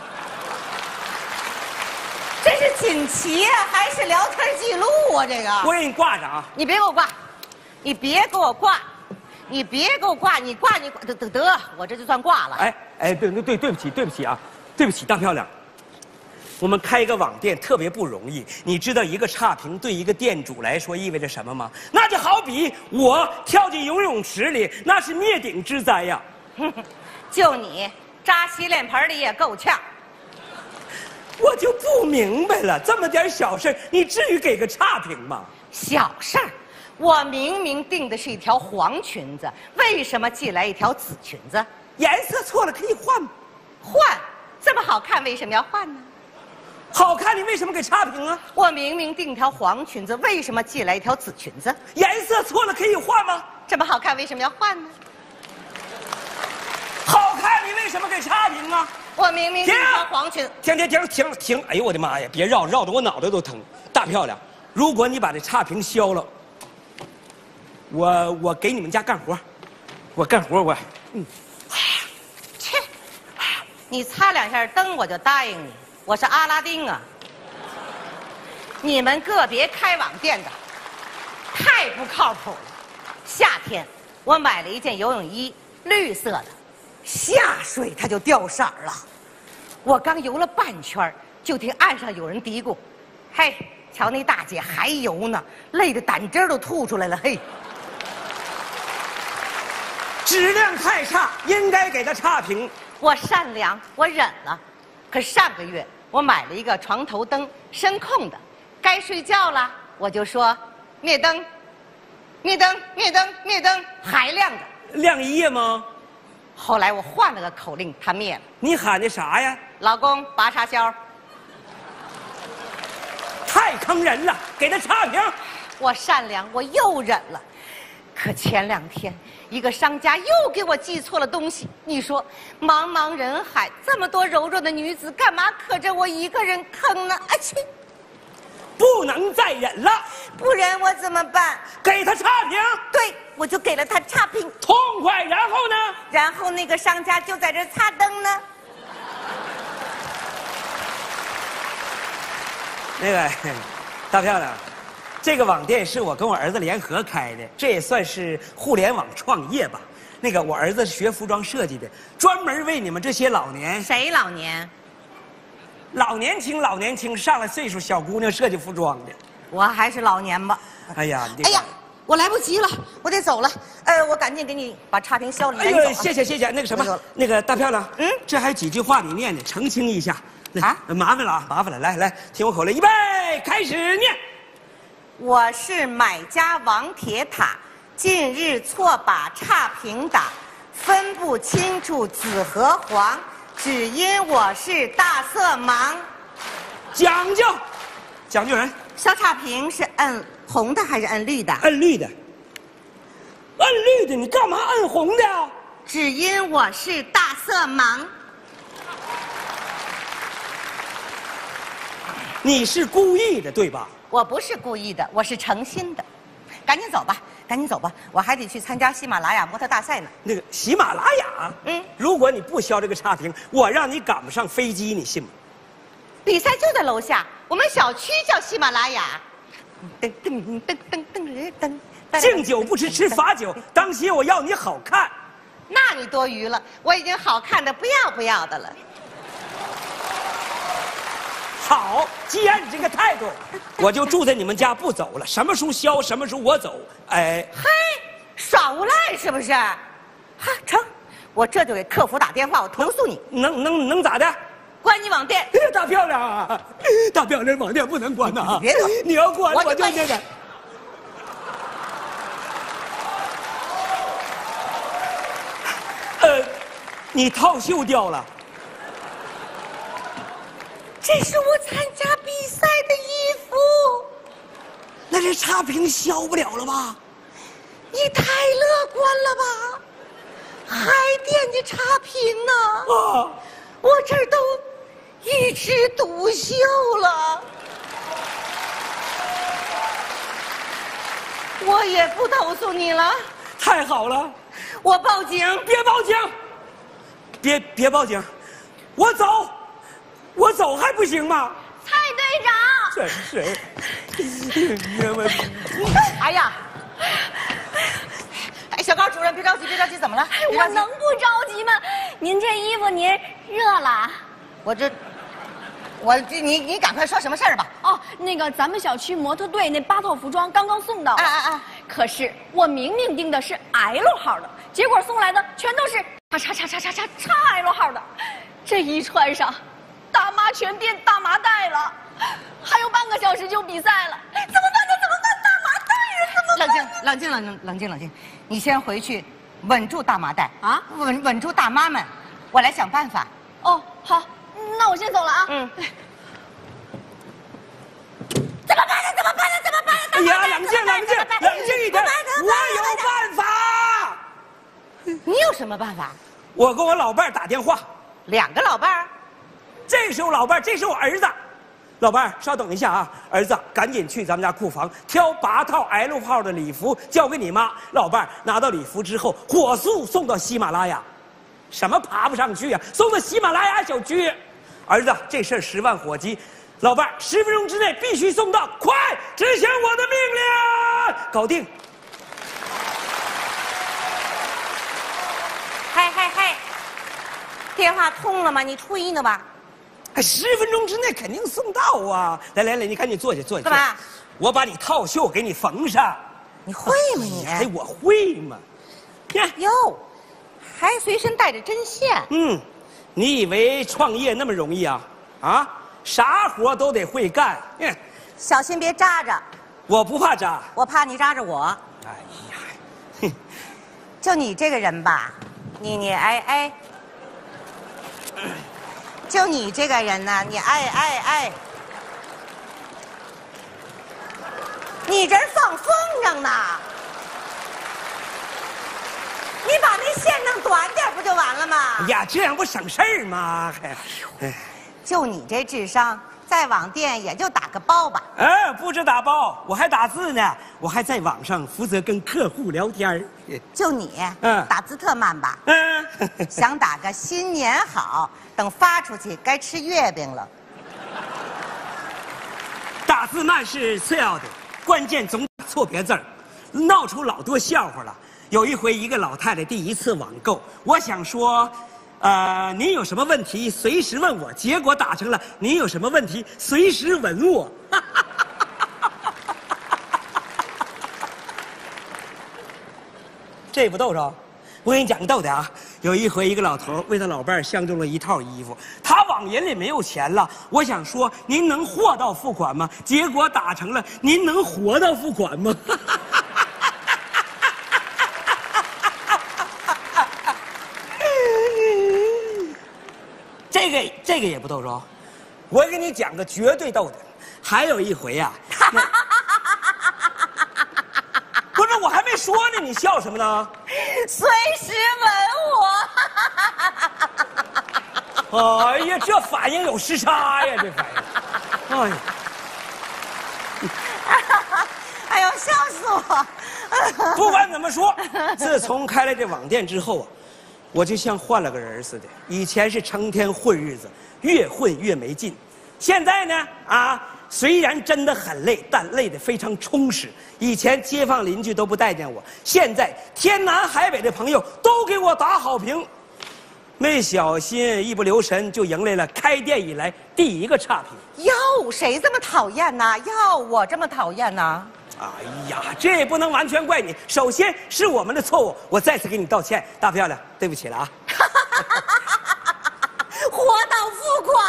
这是锦旗啊，还是聊天记录啊？这个我给你挂上啊！ 你别给我挂，你别给我挂，你别给我挂，你挂你挂得得得，我这就算挂了。 哎哎，对对对，对不起对不起啊，对不起大漂亮。我们开一个网店特别不容易，你知道一个差评对一个店主来说意味着什么吗？那就好比我跳进游泳池里，那是灭顶之灾呀！ 就你扎洗脸盆里也够呛。 我就不明白了，这么点小事，你至于给个差评吗？ 小事儿，我明明订的是一条黄裙子，为什么寄来一条紫裙子？ 颜色错了可以换吗？ 换，这么好看，为什么要换呢？ 好看，你为什么给差评啊？ 我明明订条黄裙子，为什么寄来一条紫裙子？ 颜色错了可以换吗？ 这么好看，为什么要换呢？ 好看，你为什么给差评啊？ 我明明订条黄裙， 停停停停停！哎呦我的妈呀！别绕，绕得我脑袋都疼。大漂亮，如果你把这差评消了，我我给你们家干活，我干活我，嗯， 切，你擦两下灯我就答应你。我是阿拉丁啊！你们个别开网店的太不靠谱了。夏天我买了一件游泳衣，绿色的，下水它就掉色了。我刚游了半圈，就听岸上有人嘀咕：“嘿，瞧那大姐还游呢，累得胆汁都吐出来了。”嘿， 质量太差，应该给他差评。 我善良，我忍了。可上个月我买了一个床头灯，声控的，该睡觉了我就说灭灯，灭灯，灭灯，灭灯，还亮着， 亮一夜吗？ 后来我换了个口令，它灭了。 你喊的啥呀？ 老公拔插销。 太坑人了，给他差评。 我善良，我又忍了。可前两天一个商家又给我寄错了东西。你说，茫茫人海，这么多柔弱的女子，干嘛可着我一个人坑呢？啊切！ 不能再忍了， 不忍我怎么办？ 给他差评。 对，我就给了他差评， 痛快。然后呢？ 然后那个商家就在这擦灯呢。 那个大漂亮，这个网店是我跟我儿子联合开的，这也算是互联网创业吧。那个我儿子是学服装设计的，专门为你们这些老年谁老年？ 老年轻老年轻上了岁数小姑娘设计服装的。 我还是老年吧。 哎呀，你这哎呀，我来不及了，我得走了。呃，我赶紧给你把差评消了。 哎呦，谢谢谢谢。那个什么，那个大漂亮， 嗯， 这还有几句话你念念，澄清一下。 啊， 麻烦了啊，麻烦了。来来，听我口令，预备，开始念。 我是买家王铁塔，近日错把差评打，分不清楚紫和黄，只因我是大色盲。 讲究，讲究人。 消差评是摁红的还是摁绿的？ 摁绿的。摁绿的，你干嘛摁红的？ 只因我是大色盲。 你是故意的，对吧？ 我不是故意的，我是诚心的。赶紧走吧，赶紧走吧，我还得去参加喜马拉雅模特大赛呢。 那个喜马拉雅，嗯，如果你不消这个差评，我让你赶不上飞机，你信吗？ 比赛就在楼下，我们小区叫喜马拉雅。噔噔噔噔噔噔噔。 敬酒不吃吃罚酒，当心我要你好看。 那你多余了，我已经好看的不要不要的了。 好，既然你这个态度，我就住在你们家不走了。什么时候消，什么时候我走。哎， 嘿，耍无赖是不是？哈，成，我这就给客服打电话，我投诉你。 能能能咋的？ 关你网店。 大漂亮啊，大漂亮，网店不能关呐！ 别动， 你要关我就那个。呃，你套袖掉了。 这是我参加比赛的衣服， 那这差评消不了了吧？ 你太乐观了吧？还惦记差评呢？啊！我这儿都一枝独秀了，我也不投诉你了。 太好了， 我报警！ 别报警！别别报警！我走。我走还不行吗？ 蔡队长， 这是谁？ 哎呀！哎，小高主任，别着急，别着急，怎么了？ 我能不着急吗？您这衣服您热了？ 我这，我这你你赶快说什么事儿吧？ 哦，那个咱们小区模特队那八套服装刚刚送到。 啊啊啊！ 可是我明明订的是 L 号的，结果送来的全都是叉叉叉叉叉叉叉 L 号的，这一穿上。大妈全变大麻袋了，还有半个小时就比赛了，怎么办呢？怎么办？大麻袋呀，怎么办？ 冷静，冷静，冷静，冷静，冷静。你先回去，稳住大麻袋啊，稳稳住大妈们，我来想办法。 哦，好，那我先走了啊。嗯。 怎么办呢？怎么办呢？怎么办呢？ 哎呀，冷静，冷静，冷静一点，我有办法。 你有什么办法？ 我跟我老伴儿打电话。 两个老伴儿。 这是我老伴儿，这是我儿子。老伴儿，稍等一下啊，儿子，赶紧去咱们家库房挑八套 L 号的礼服，交给你妈。老伴儿拿到礼服之后，火速送到喜马拉雅。什么爬不上去啊？送到喜马拉雅小区。儿子，这事儿十万火急，老伴儿十分钟之内必须送到，快执行我的命令，搞定。 嗨嗨嗨，电话通了吗？你吹呢吧？ 还十分钟之内肯定送到啊！来来来，你赶紧坐下坐下。 干嘛？ 我把你套袖给你缝上。 你会吗你？ 哎，我会吗？ 哟，还随身带着针线。 嗯，你以为创业那么容易啊？啊，啥活都得会干。嗯， 小心别扎着。 我不怕扎， 我怕你扎着我。哎呀，哼，就你这个人吧，你你哎哎。就你这个人呢，你爱爱爱，你这儿放风筝呢？ 你把那线弄短点不就完了吗？ 哎呀，这样不省事儿吗？还，哎， 就你这智商，在网店也就打个包吧。 哎，不止打包，我还打字呢，我还在网上负责跟客户聊天儿。 就你， 嗯打字特慢吧？ 嗯， 想打个新年好，等发出去该吃月饼了。 打字慢是次要的，关键总打错别字儿，闹出老多笑话了。有一回，一个老太太第一次网购，我想说，呃，您有什么问题随时问我，结果打成了您有什么问题随时吻我。这不逗着？我给你讲个逗的啊！有一回，一个老头为他老伴儿相中了一套衣服，他网银里没有钱了。我想说，您能货到付款吗？结果打成了您能活到付款吗？这个这个也不逗着，我给你讲个绝对逗的。还有一回呀、啊，不是我还没说呢，你笑什么呢？ 随时吻我。哎呀，这反应有时差呀，这反应。哎呀， 哎呦，笑死我！ 不管怎么说，自从开了这网店之后啊，我就像换了个人似的。以前是成天混日子，越混越没劲。现在呢，啊，虽然真的很累，但累得非常充实。以前街坊邻居都不待见我，现在天南海北的朋友都给我打好评。没小心，一不留神就迎来了开店以来第一个差评。 哟，谁这么讨厌呢？哟，我这么讨厌呢？ 哎呀，这也不能完全怪你。首先是我们的错误，我再次给你道歉，大漂亮，对不起了啊。 活到付款。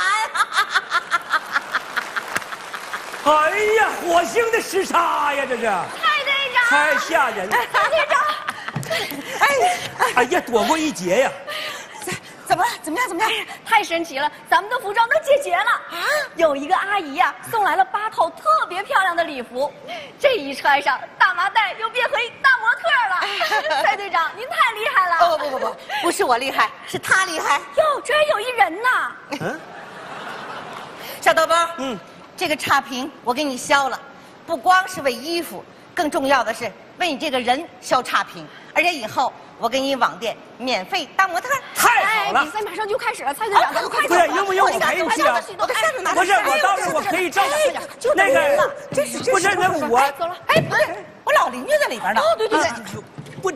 哎呀，火星的时差呀，这是。 蔡队长。 太吓人了。 蔡队长。 哎， 哎呀，躲过一劫呀。 怎么了？怎么样？怎么样？ 太神奇了，咱们的服装都解决了啊！有一个阿姨呀、啊，送来了八套特别漂亮的礼服，这一穿上，大麻袋又变回大模特了。蔡队长，您太厉害了！ 哦不不不，不是我厉害，是他厉害。 哟，这还有一人呢。 嗯， 小豆包， 嗯， 这个差评我给你消了，不光是为衣服，更重要的是为你这个人消差评，而且以后。我给你网店免费当模特， 太好了！ 哎、比赛马上就开始了，蔡队长，咱们快走！不是，用不用我陪你去啊？ 我的扇子拿。 不是，我到时候我可以照就那个， 这是不是那我走了。 哎，不是，我老邻居在里边呢。 哦，对对对， 不，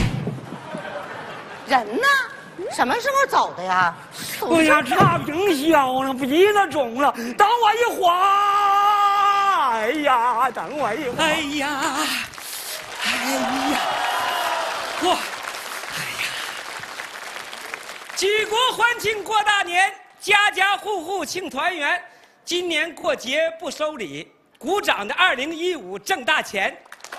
人呢？什么时候走的呀？ 哎呀，差评消了，鼻子肿了，等我一会儿。哎呀，等我一会儿。哎呀，哎呀，哇！举国欢庆过大年，家家户户庆团圆。今年过节不收礼，鼓掌的二零一五挣大钱。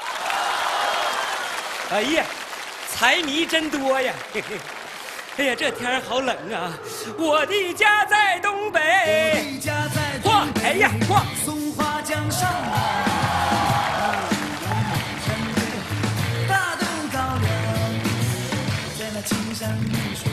哎呀，财迷真多呀！嘿嘿，哎呀，这天好冷啊！我的家在东北，嚯！哎呀，嚯！松花江上大渡高粱，在那青山绿水。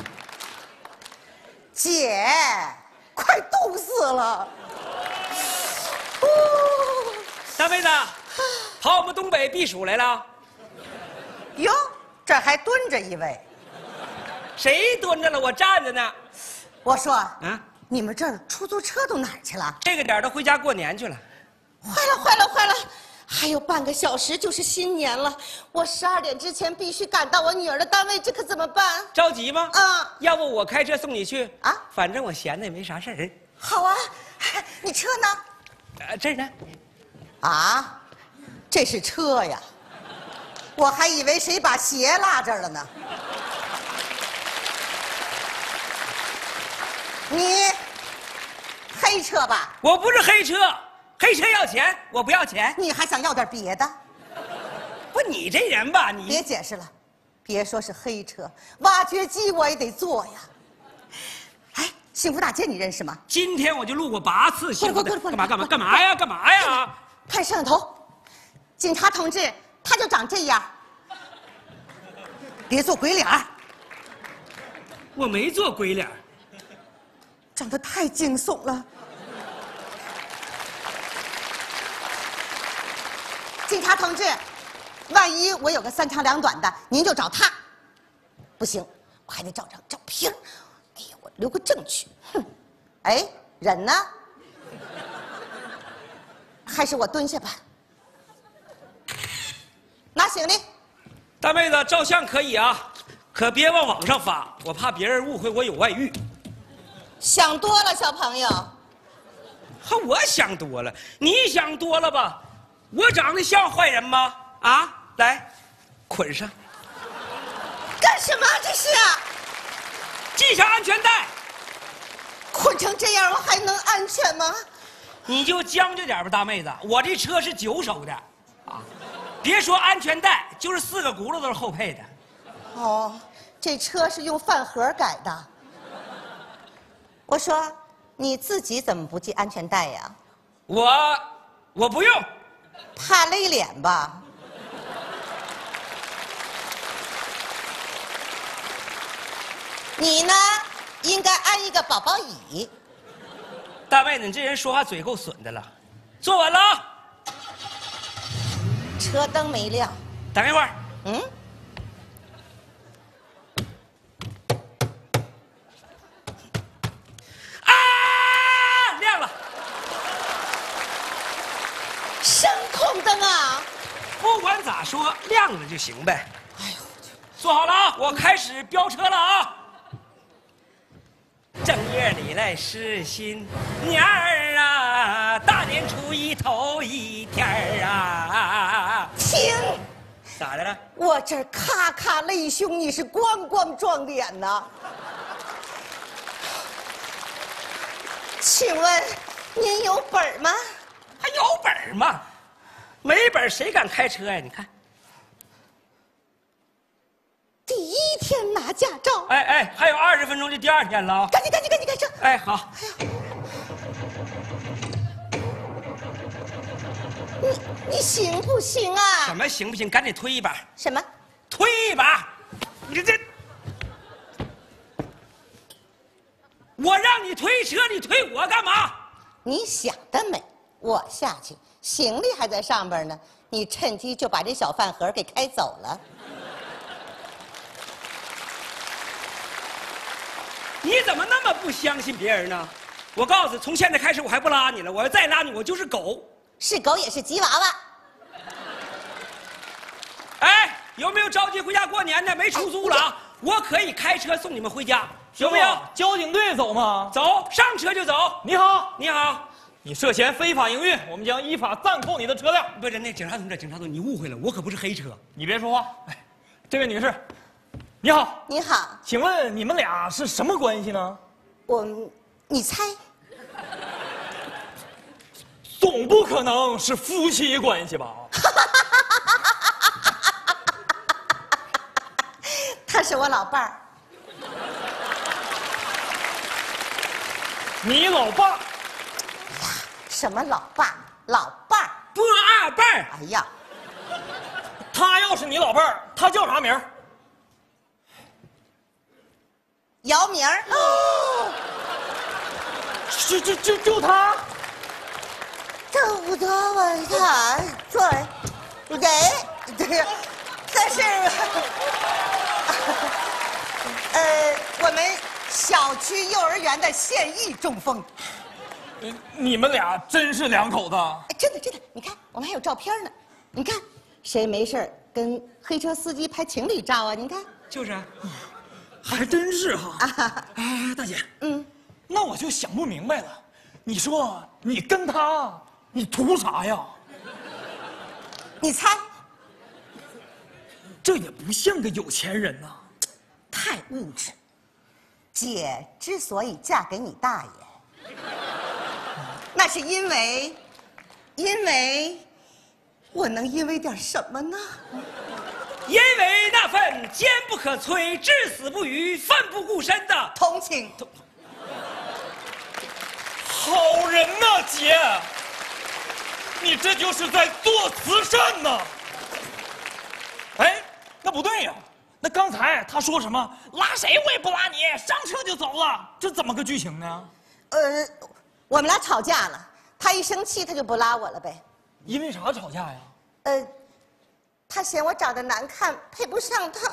姐，快冻死了！哦， 大妹子，跑我们东北避暑来了？ 哟，这还蹲着一位。 谁蹲着了？我站着呢。 我说， 啊， 你们这儿出租车都哪儿去了？ 这个点儿都回家过年去了。 坏了，坏了，坏了！还有半个小时就是新年了，我十二点之前必须赶到我女儿的单位，这可怎么办？ 着急吗？ 啊， 要不我开车送你去啊？ 反正我闲的也没啥事儿。 好啊，你车呢？ 呃，这儿呢。 啊，这是车呀，我还以为谁把鞋落这儿了呢。你黑车吧？ 我不是黑车。黑车要钱，我不要钱。 你还想要点别的？ 不，你这人吧，你别解释了，别说是黑车，挖掘机我也得坐呀。哎，幸福大街你认识吗？ 今天我就路过八次幸福大街。 过来干嘛干嘛干嘛呀？干嘛呀？ 看摄像头，警察同志，他就长这样。 别做鬼脸儿。 我没做鬼脸， 长得太惊悚了。警察同志，万一我有个三长两短的，您就找他。不行，我还得找张照片，给我留个证据。哼，哎，人呢？还是我蹲下吧。拿行李。 大妹子，照相可以啊，可别往网上发，我怕别人误会我有外遇。 想多了，小朋友。 哈，我想多了，你想多了吧？我长得像坏人吗？啊，来，捆上。 干什么？这是啊？ 系上安全带。 捆成这样，我还能安全吗？ 你就将就点吧，大妹子，我这车是九手的，啊，别说安全带，就是四个轱辘都是后配的。 哦，这车是用饭盒改的。我说，你自己怎么不系安全带呀？ 我，我不用， 怕勒脸吧？你呢，应该安一个宝宝椅。 大妹子，你这人说话嘴够损的了。坐稳了啊。 车灯没亮。 等一会儿。 嗯。 啊！亮了。 声控灯啊！ 不管咋说，亮了就行呗。哎呦，坐好了啊，我开始飙车了啊！正月里来是新年儿啊，大年初一头一天儿啊。 停！ 咋的了？ 我这儿咔咔泪胸，你是咣咣撞脸呐。请问您有本儿吗？ 还有本儿吗？没本儿谁敢开车呀？你看， 第一天拿驾照。 哎哎，还有二十分钟就第二天了啊！ 赶紧赶紧赶紧开车！ 哎，好。 哎呀，你你行不行啊？ 什么行不行？赶紧推一把。 什么？ 推一把！你这，我让你推车，你推我干嘛？ 你想得美！我下去，行李还在上边呢，你趁机就把这小饭盒给开走了。 你怎么那么不相信别人呢？我告诉你，从现在开始我还不拉你了，我要再拉你，我就是狗。 是狗也是吉娃娃。 哎，有没有着急回家过年的？没出租了啊！我可以开车送你们回家，有没有？ 交警队走吗？ 走，上车就走。 你好， 你好。 你涉嫌非法营运，我们将依法暂扣你的车辆。 不是，那警察同志，警察同志，你误会了，我可不是黑车。 你别说话。哎，这位女士，你好。 你好。 请问你们俩是什么关系呢？ 我，你猜？ 总不可能是夫妻关系吧？ 他是我老伴儿。 你老爸？ 什么老爸？老伴儿？ 不二伴儿。 哎呀， 他要是你老伴儿，他叫啥名儿？ 姚明儿。哦， 就就就就他。 这不多吧？你看，对，对，这个，但是，呃，我们小区幼儿园的现役中风。 你们俩真是两口子？ 哎，真的真的，你看，我们还有照片呢。你看，谁没事跟黑车司机拍情侣照啊？你看， 就是， 还真是哈。啊、哎，大姐， 嗯， 那我就想不明白了。你说你跟他，你图啥呀？ 你猜？ 这也不像个有钱人呐、啊， 太物质。姐之所以嫁给你大爷，那是因为，因为，我能因为点什么呢？ 因为那份坚不可摧、至死不渝、奋不顾身的同情。 好人呐，姐，你这就是在做慈善呐！哎，那不对呀， 那刚才他说什么？拉谁我也不拉你，上车就走了，这怎么个剧情呢？ 呃，我们俩吵架了，他一生气他就不拉我了呗。 因为啥吵架呀？ 呃，他嫌我长得难看，配不上他。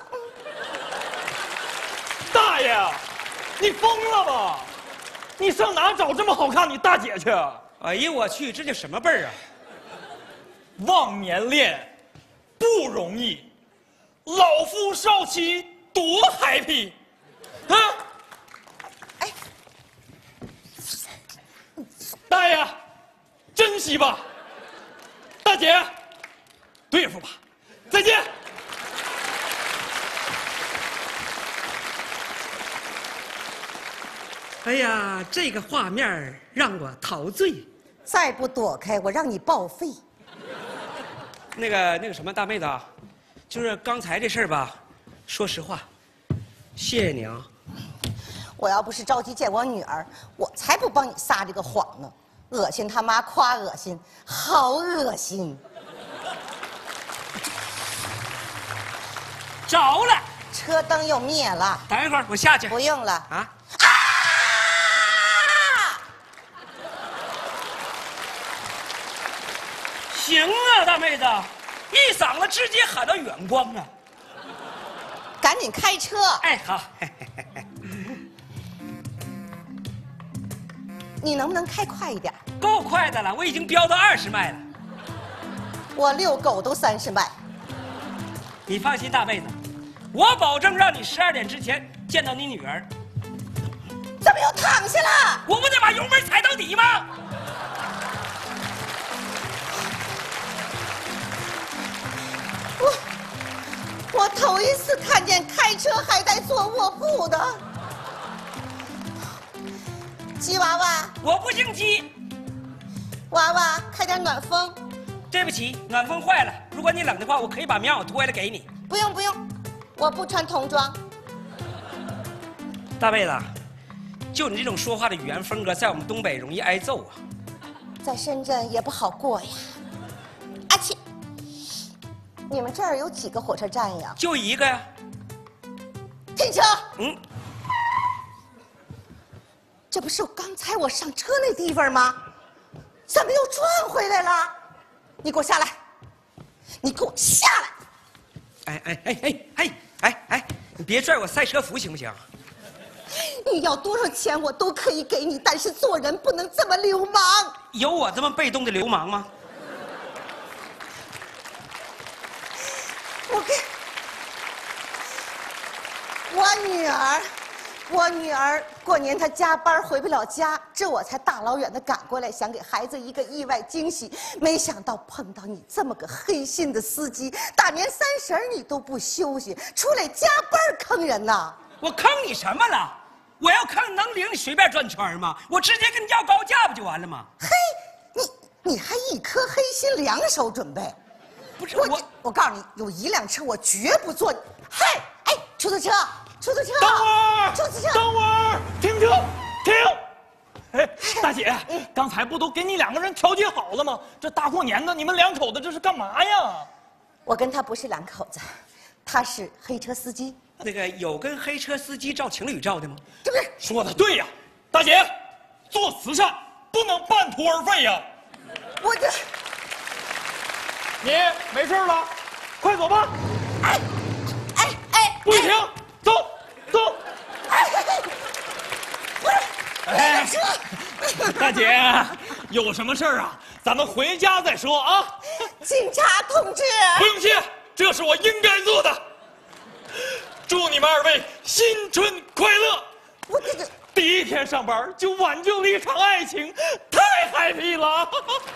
大爷，你疯了吧？你上哪找这么好看你大姐去？ 哎呀，我去，这叫什么辈儿啊？ 忘年恋不容易，老夫少妻多 happy， 啊！哎，大爷，珍惜吧。大姐，对付吧。再见。 哎呀，这个画面让我陶醉。 再不躲开，我让你报废。 那个那个什么，大妹子啊，就是刚才这事儿吧，说实话，谢谢你啊。 我要不是着急见我女儿，我才不帮你撒这个谎呢。恶心他妈，夸恶心，好恶心。 着了， 车灯又灭了。 等一会儿，我下去。 不用了啊。行啊，大妹子，一嗓子直接喊到远光啊！ 赶紧开车。 哎，好。 你能不能开快一点？ 够快的了，我已经飙到二十迈了。 我遛狗都三十迈。 你放心，大妹子，我保证让你十二点之前见到你女儿。 怎么又躺下了？ 我不得把油门踩到底吗？ 我我头一次看见开车还在坐卧铺的。鸡娃娃， 我不姓鸡。 娃娃，开点暖风。 对不起，暖风坏了。如果你冷的话，我可以把棉袄脱下来给你。 不用不用，我不穿童装。 大妹子，就你这种说话的语言风格，在我们东北容易挨揍啊。 在深圳也不好过呀。阿切，你们这儿有几个火车站呀？ 就一个呀。 停车。 嗯。 这不是刚才我上车那地方吗？怎么又转回来了？你给我下来！你给我下来！ 哎哎哎哎哎哎哎！你别拽我赛车服行不行？ 你要多少钱我都可以给你，但是做人不能这么流氓。 有我这么被动的流氓吗？ 我给我女儿。我女儿过年她加班回不了家，这我才大老远的赶过来，想给孩子一个意外惊喜。没想到碰到你这么个黑心的司机，大年三十你都不休息，出来加班坑人呐！ 我坑你什么了？我要坑能领你随便转圈吗？我直接跟你要高价不就完了吗？ 嘿，你你还一颗黑心两手准备？ 不是我我我告诉你，有一辆车我绝不坐。嘿，哎，出租车。出租车， 等会儿， 出租车， 等会儿，停车，停！哎，大姐，刚才不都给你两个人调解好了吗？这大过年的，你们两口子这是干嘛呀？ 我跟他不是两口子，他是黑车司机。 那个有跟黑车司机照情侣照的吗？ 这不是说的对呀，大姐，做慈善不能半途而废呀。 我这， 你没事了，快走吧。 哎，哎哎， 不许停，走。走， 哎，不是， 哎，车，大姐，有什么事儿啊？咱们回家再说啊。 警察同志， 不用谢，这是我应该做的。祝你们二位新春快乐！ 我这个第一天上班就挽救了一场爱情，太 happy 了。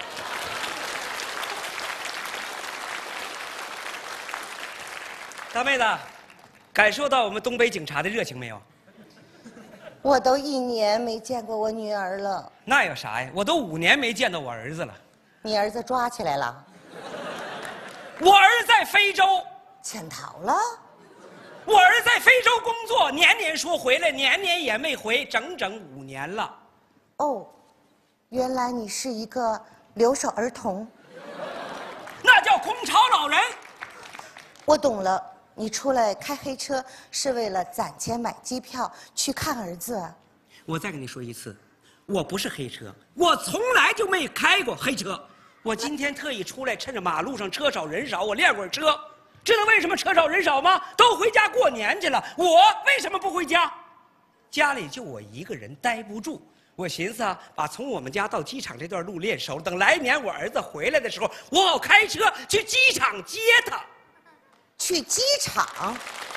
大妹子。感受到我们东北警察的热情没有？ 我都一年没见过我女儿了。 那有啥呀？我都五年没见到我儿子了。 你儿子抓起来了？ 我儿子在非洲潜逃了。 我儿子在非洲工作，年年说回来，年年也没回，整整五年了。 哦，原来你是一个留守儿童。 那叫空巢老人。 我懂了。 你出来开黑车是为了攒钱买机票去看儿子。 我再跟你说一次，我不是黑车，我从来就没开过黑车。我今天特意出来，趁着马路上车少人少，我练会儿车。知道为什么车少人少吗？都回家过年去了，我为什么不回家？家里就我一个人，待不住。我寻思啊，把从我们家到机场这段路练熟，等来年我儿子回来的时候，我好开车去机场接他。 去机场？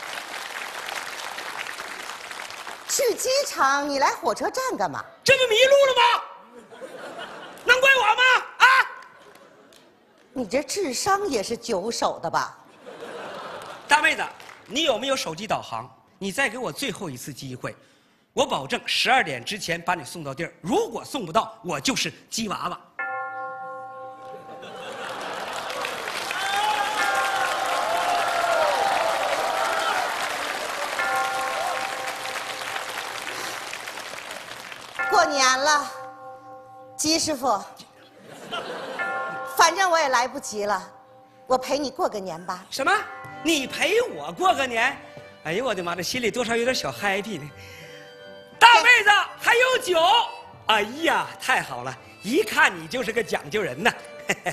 去机场？你来火车站干嘛？ 这不迷路了吗？能怪我吗？啊！ 你这智商也是九手的吧？ 大妹子，你有没有手机导航？你再给我最后一次机会，我保证十二点之前把你送到地儿。如果送不到，我就是鸡娃娃。 过年了，鸡师傅，反正我也来不及了，我陪你过个年吧。 什么？你陪我过个年？哎呦我的妈，这心里多少有点小 happy 呢。大妹子还有酒？哎呀，太好了！一看你就是个讲究人呐。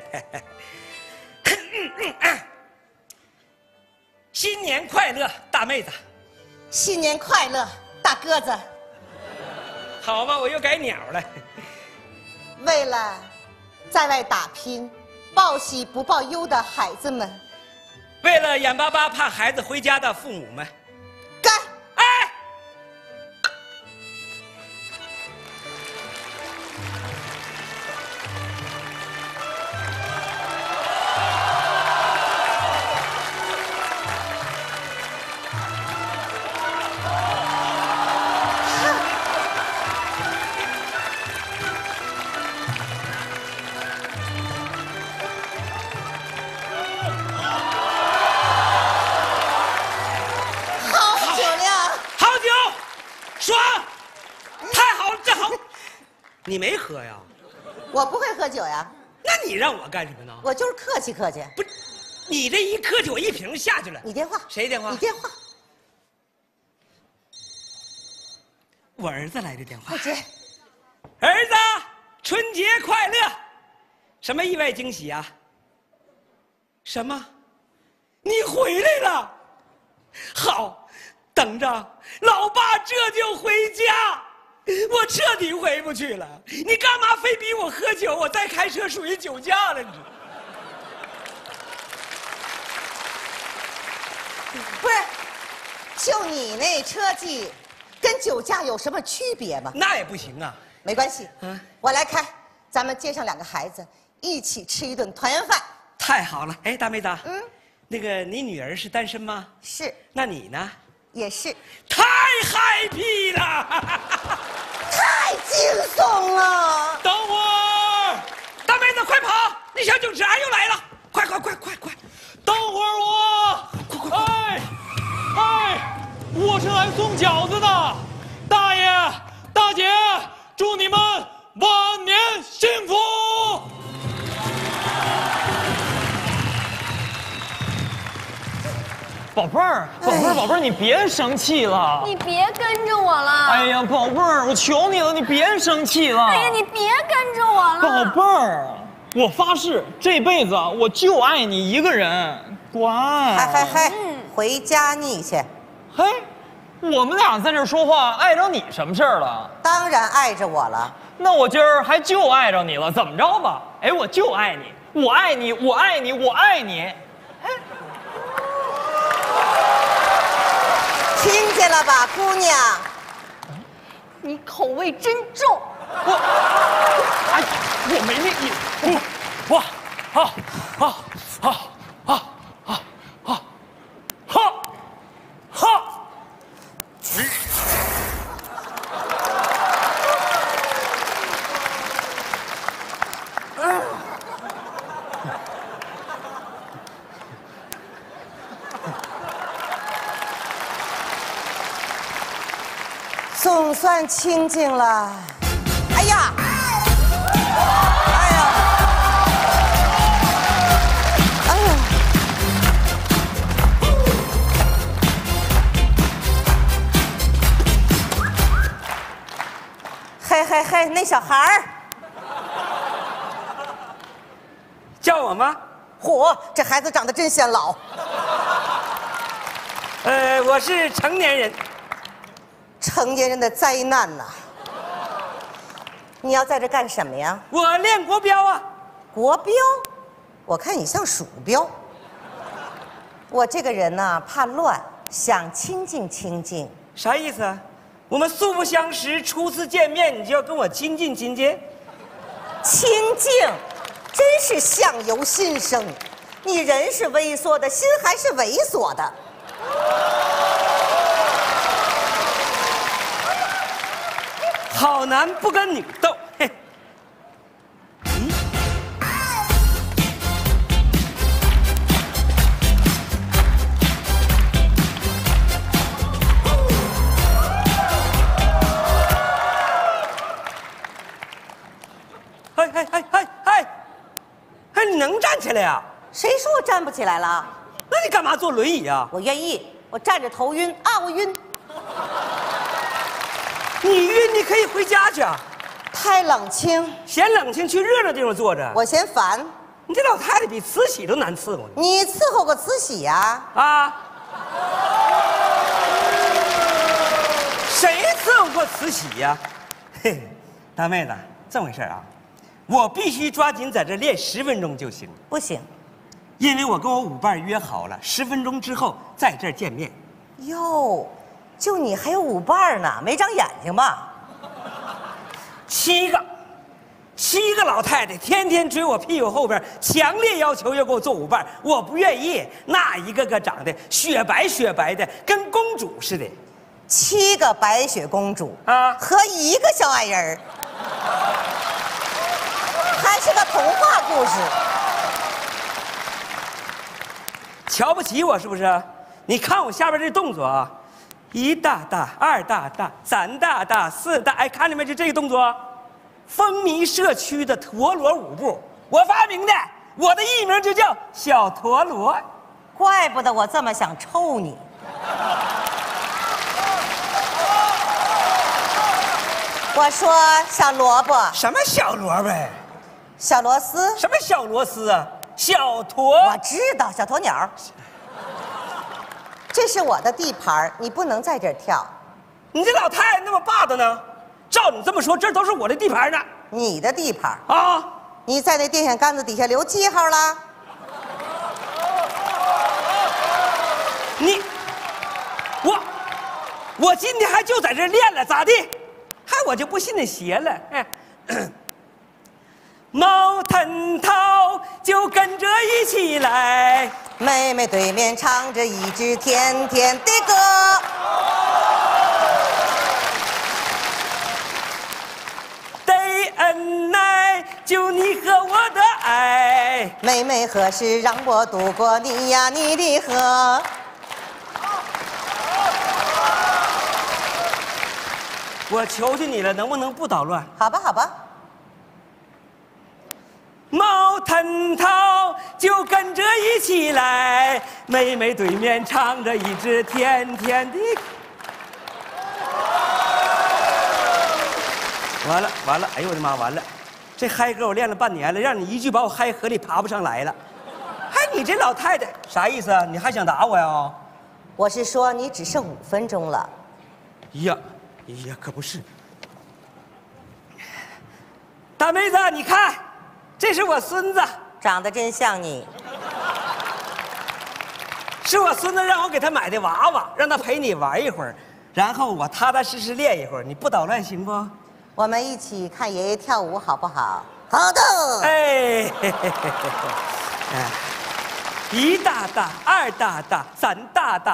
新年快乐，大妹子！ 新年快乐，大鸽子！ 好嘛，我又改鸟了。 为了在外打拼、报喜不报忧的孩子们， 为了眼巴巴怕孩子回家的父母们， 干！ 哎！你没喝呀？ 我不会喝酒呀。 那你让我干什么呢？ 我就是客气客气。 不是，你这一客气，我一瓶下去了。 你电话？ 谁电话？ 你电话。 我儿子来的电话。 快接。 儿子，春节快乐！什么意外惊喜啊？什么？你回来了？好，等着，老爸这就回家。我彻底回不去了，你干嘛非逼我喝酒？我再开车属于酒驾了，你知道？ 不是，就你那车技，跟酒驾有什么区别吗？ 那也不行啊。 没关系，嗯，我来开，咱们接上两个孩子，一起吃一顿团圆饭。 太好了，哎，大妹子，嗯，那个你女儿是单身吗？ 是。 那你呢？ 也是。 太 happy 了！ 太惊悚了！ 等会儿，大妹子快跑！那小酒池俺又来了！快快快快快！ 等会儿我，快快！哎哎，我是来送饺子的，大爷大姐，祝你们晚年幸福！宝贝儿，宝贝儿，宝贝儿，你别生气了。 你别跟着我了。 哎呀，宝贝儿，我求你了，你别生气了。 哎呀，你别跟着我了。 宝贝儿，我发誓，这辈子我就爱你一个人。乖。 嗨嗨嗨，回家腻去。 嘿，我们俩在这说话，碍着你什么事儿了？ 当然碍着我了。 那我今儿还就碍着你了，怎么着吧？哎，我就爱你，我爱你，我爱你，我爱你。 听见了吧，姑娘？ 你口味真重。 我，哎，我没那意思。我，好，好，好，好，好，好，好，好。 总算清静了。哎呀！哎呀！哎呀！ 那小孩儿。 叫我吗？ 嚯，这孩子长得真显老。 呃，我是成年人。 成年人的灾难呐！你要在这干什么呀？ 我练国标啊。 国标？我看你像鼠标。我这个人呐，怕乱，想清静清静。 啥意思啊？我们素不相识，初次见面你就要跟我亲近亲近？ 清静，真是相由心生。你人是微缩的，心还是猥琐的。 好男不跟女斗，嘿。嗯。嗨嗨嗨嗨嗨！哎，你能站起来呀？ 谁说我站不起来了？ 那你干嘛坐轮椅啊？ 我愿意，我站着头晕啊，我晕。 你晕，你可以回家去啊。 太冷清， 嫌冷清，去热闹地方坐着。 我嫌烦。 你这老太太比慈禧都难伺候。 你伺候过慈禧呀？ 啊？谁伺候过慈禧呀？嘿，大妹子，这么回事啊？我必须抓紧在这练十分钟就行。 不行， 因为我跟我舞伴约好了，十分钟之后在这儿见面。 哟。就你还有舞伴呢，没长眼睛吧？ 七个，七个老太太天天追我屁股后边，强烈要求要给我做舞伴，我不愿意。那一个个长得雪白雪白的，跟公主似的。 七个白雪公主啊， 和一个小矮人儿，还是个童话故事。 瞧不起我是不是？你看我下边这动作啊。一大大，二大大，三大大，四大，哎，看见没？就这个动作，风靡社区的陀螺舞步，我发明的，我的艺名就叫小陀螺。 怪不得我这么想抽你。我说小萝卜， 什么小萝卜？ 小螺丝？ 什么小螺丝啊？小驼？ 我知道，小鸵鸟。这是我的地盘，你不能在这儿跳。 你这老太太那么霸道呢？照你这么说，这都是我的地盘呢。 你的地盘啊？ 你在那电线杆子底下留记号了？ 你，我，我今天还就在这练了，咋地？还我就不信那邪了。哎，毛腾涛就跟着一起来， 妹妹对面唱着一支甜甜的歌。 得恩爱，就你和我的爱。 妹妹何时让我渡过你呀你的河？ 我求求你了，能不能不捣乱？ 好吧，好吧。 毛腾涛就跟着一起来，妹妹对面唱着一支甜甜的。完了完了，哎呦我的妈，完了！这嗨歌我练了半年了，让你一句把我嗨河里爬不上来了。还你这老太太啥意思啊？你还想打我呀？ 我是说你只剩五分钟了。 呀，哎呀，可不是。大妹子，你看。这是我孙子， 长得真像你。 是我孙子让我给他买的娃娃，让他陪你玩一会儿，然后我踏踏实实练一会儿。你不捣乱行不？ 我们一起看爷爷跳舞好不好？好的。 哎，嘿嘿嘿哎，一大大，二大大，三大大。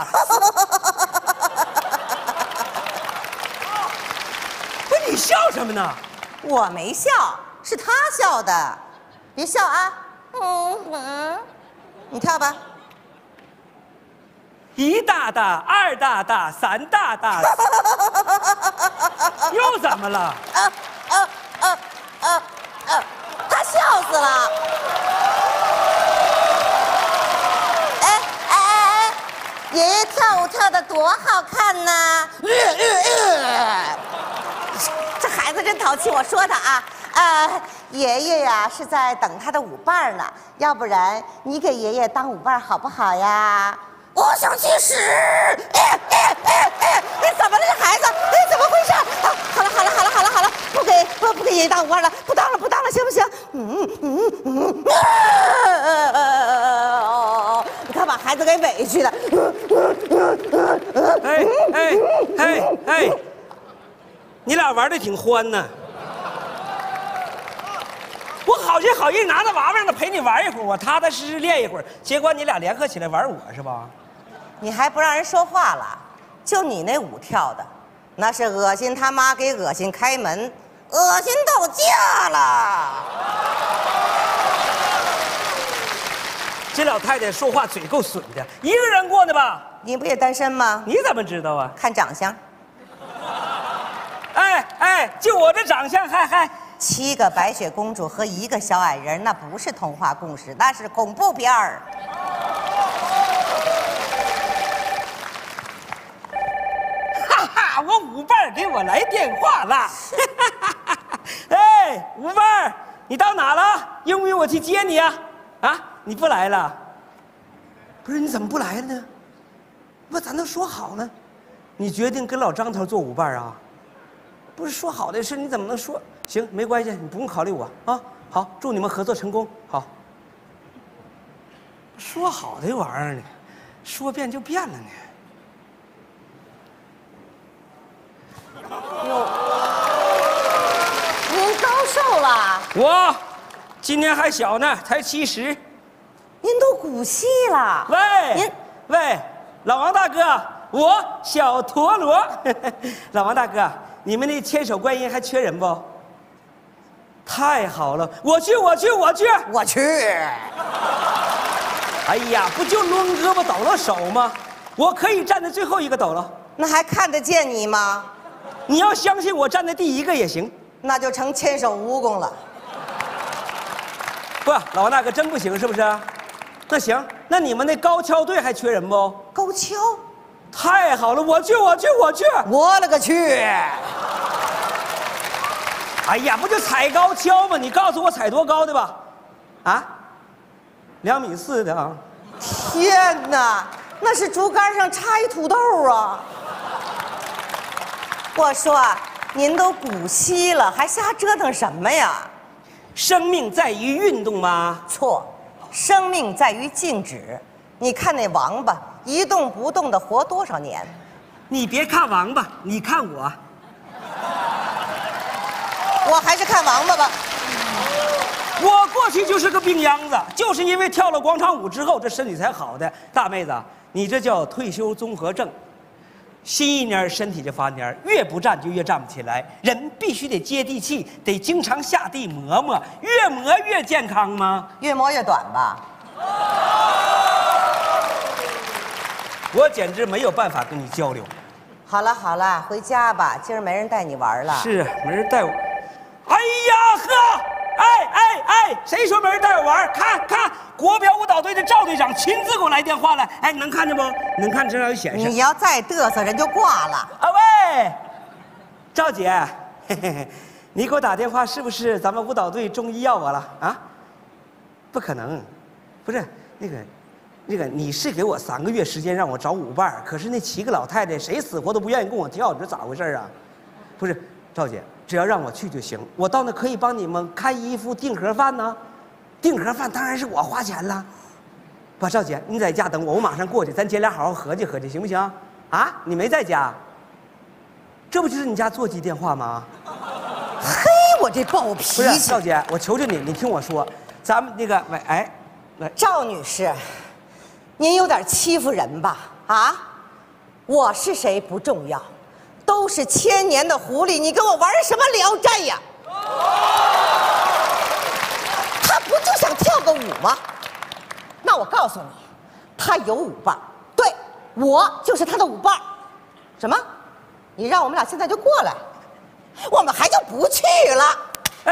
不是你笑什么呢？ 我没笑，是他笑的。别笑啊！嗯嗯，你跳吧。 一大大，二大大，三大大。又怎么了？啊啊啊啊啊！他笑死了。哎哎哎！爷爷跳舞跳得多好看呐！呃呃呃，这孩子真真淘气，我说他啊，呃，爷爷呀是在等他的舞伴呢，要不然你给爷爷当舞伴好不好呀？我想去屎！哎哎哎哎！哎，怎么了这孩子？哎，怎么回事？啊，好了好了好了好了好了，不给不不给爷爷当舞伴了，不当了不当了，行不行？嗯嗯嗯。呃呃你看把孩子给委屈的。 哎哎哎哎，你俩玩的挺欢呢。我好心好意拿着娃娃让他陪你玩一会儿，我踏踏实实练一会儿，结果你俩联合起来玩我是吧？ 你还不让人说话了？就你那舞跳的，那是恶心他妈给恶心开门，恶心到家了。 这老太太说话嘴够损的，一个人过的吧？ 你不也单身吗？ 你怎么知道啊？ 看长相。 哎哎，就我这长相还还。 七个白雪公主和一个小矮人，那不是童话故事，那是恐怖片儿。 哈哈，我舞伴给我来电话了。哎，舞伴，你到哪了？用不用我去接你啊？啊，你不来了？不是，你怎么不来了呢？不，咱都说好了，你决定跟老张头做舞伴啊？不是说好的事，你怎么能说？行，没关系，你不用考虑我啊。好，祝你们合作成功。好，说好的玩意儿呢，说变就变了呢。 哟，您高寿了？ 我今年还小呢，才七十。 您都古稀了。 喂， 您喂，老王大哥，我小陀螺。老王大哥，你们那千手观音还缺人不？太好了，我去，我去，我去， 我去！ 哎呀，不就抡胳膊抖了手吗？我可以站在最后一个抖了。 那还看得见你吗？ 你要相信我，站在第一个也行。 那就成千手蜈蚣了。 不，老王大哥真不行是不是？那行，那你们那高跷队还缺人不？ 高跷？ 太好了，我去，我去，我去！ 我勒个去！ 哎呀，不就踩高跷吗？你告诉我踩多高的吧？啊，两米四的啊！ 天哪，那是竹竿上插一土豆啊！我说，您都古稀了，还瞎折腾什么呀？ 生命在于运动吗？ 错，生命在于静止。你看那王八一动不动的活多少年？ 你别看王八，你看我。 我还是看王八吧。 我过去就是个病秧子，就是因为跳了广场舞之后，这身体才好的。大妹子，你这叫退休综合症。新一蔫身体就发蔫，越不站就越站不起来。人必须得接地气，得经常下地磨磨，越磨越健康吗？ 越磨越短吧。 我简直没有办法跟你交流。 好了好了，回家吧，今儿没人带你玩了。 是，没人带我。哎呀呵！哎哎哎！谁说没人带我玩？看看国标舞蹈队的赵队长亲自给我来电话了。哎，能看见不？能看这上有显示。 你要再嘚瑟，人就挂了。 啊喂，赵姐，嘿嘿嘿，你给我打电话是不是咱们舞蹈队中医要我了啊？不可能，不是那个，那个你是给我三个月时间让我找舞伴，可是那七个老太太谁死活都不愿意跟我跳，你说咋回事啊？不是，赵姐。只要让我去就行，我到那可以帮你们看衣服、订盒饭呢。订盒饭当然是我花钱了。不，赵姐，你在家等我，我马上过去，咱姐俩好好合计合计，行不行？啊，你没在家？这不就是你家座机电话吗？ 嘿，我这暴脾气！ 不是，赵姐，我求求你，你听我说，咱们那个，喂，哎，来， 赵女士，您有点欺负人吧？啊，我是谁不重要。都是千年的狐狸，你跟我玩什么聊斋呀？他不就想跳个舞吗？那我告诉你，他有舞伴，对，我就是他的舞伴。什么？你让我们俩现在就过来，我们还就不去了。 哎，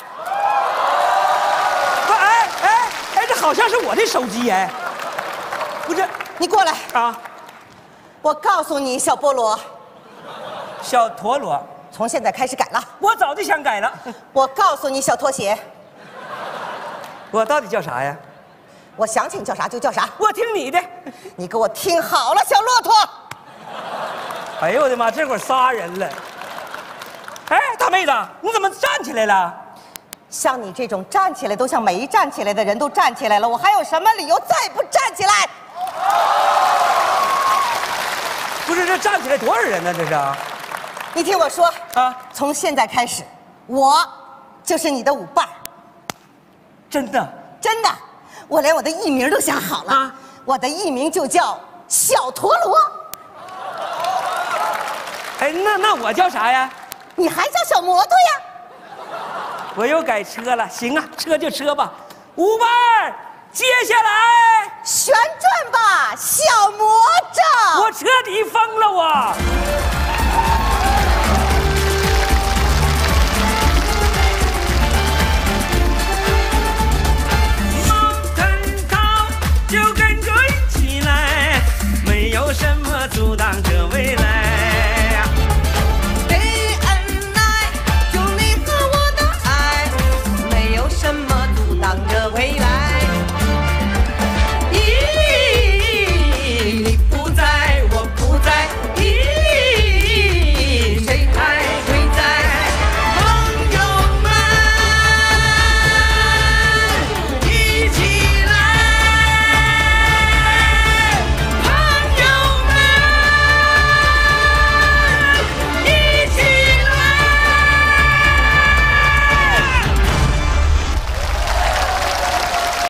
不，哎哎哎，这好像是我的手机哎，不是， 你过来啊！ 我告诉你，小菠萝。 小陀螺， 从现在开始改了。 我早就想改了。 我告诉你，小拖鞋， 我到底叫啥呀？ 我想起你叫啥就叫啥。 我听你的。 你给我听好了，小骆驼。 哎呦我的妈，这会儿仨人了。哎，大妹子，你怎么站起来了？ 像你这种站起来都像没站起来的人都站起来了，我还有什么理由再不站起来？ 不是，这站起来多少人呢？这是？ 你听我说啊， 从现在开始，我就是你的舞伴。 真的？ 真的，我连我的艺名都想好了，啊、我的艺名就叫小陀螺。 哎，那那我叫啥呀？ 你还叫小摩托呀？ 我又改车了，行啊，车就车吧。舞伴儿，接下来旋转吧，小魔杖！ 我彻底疯了，我。mountain top，就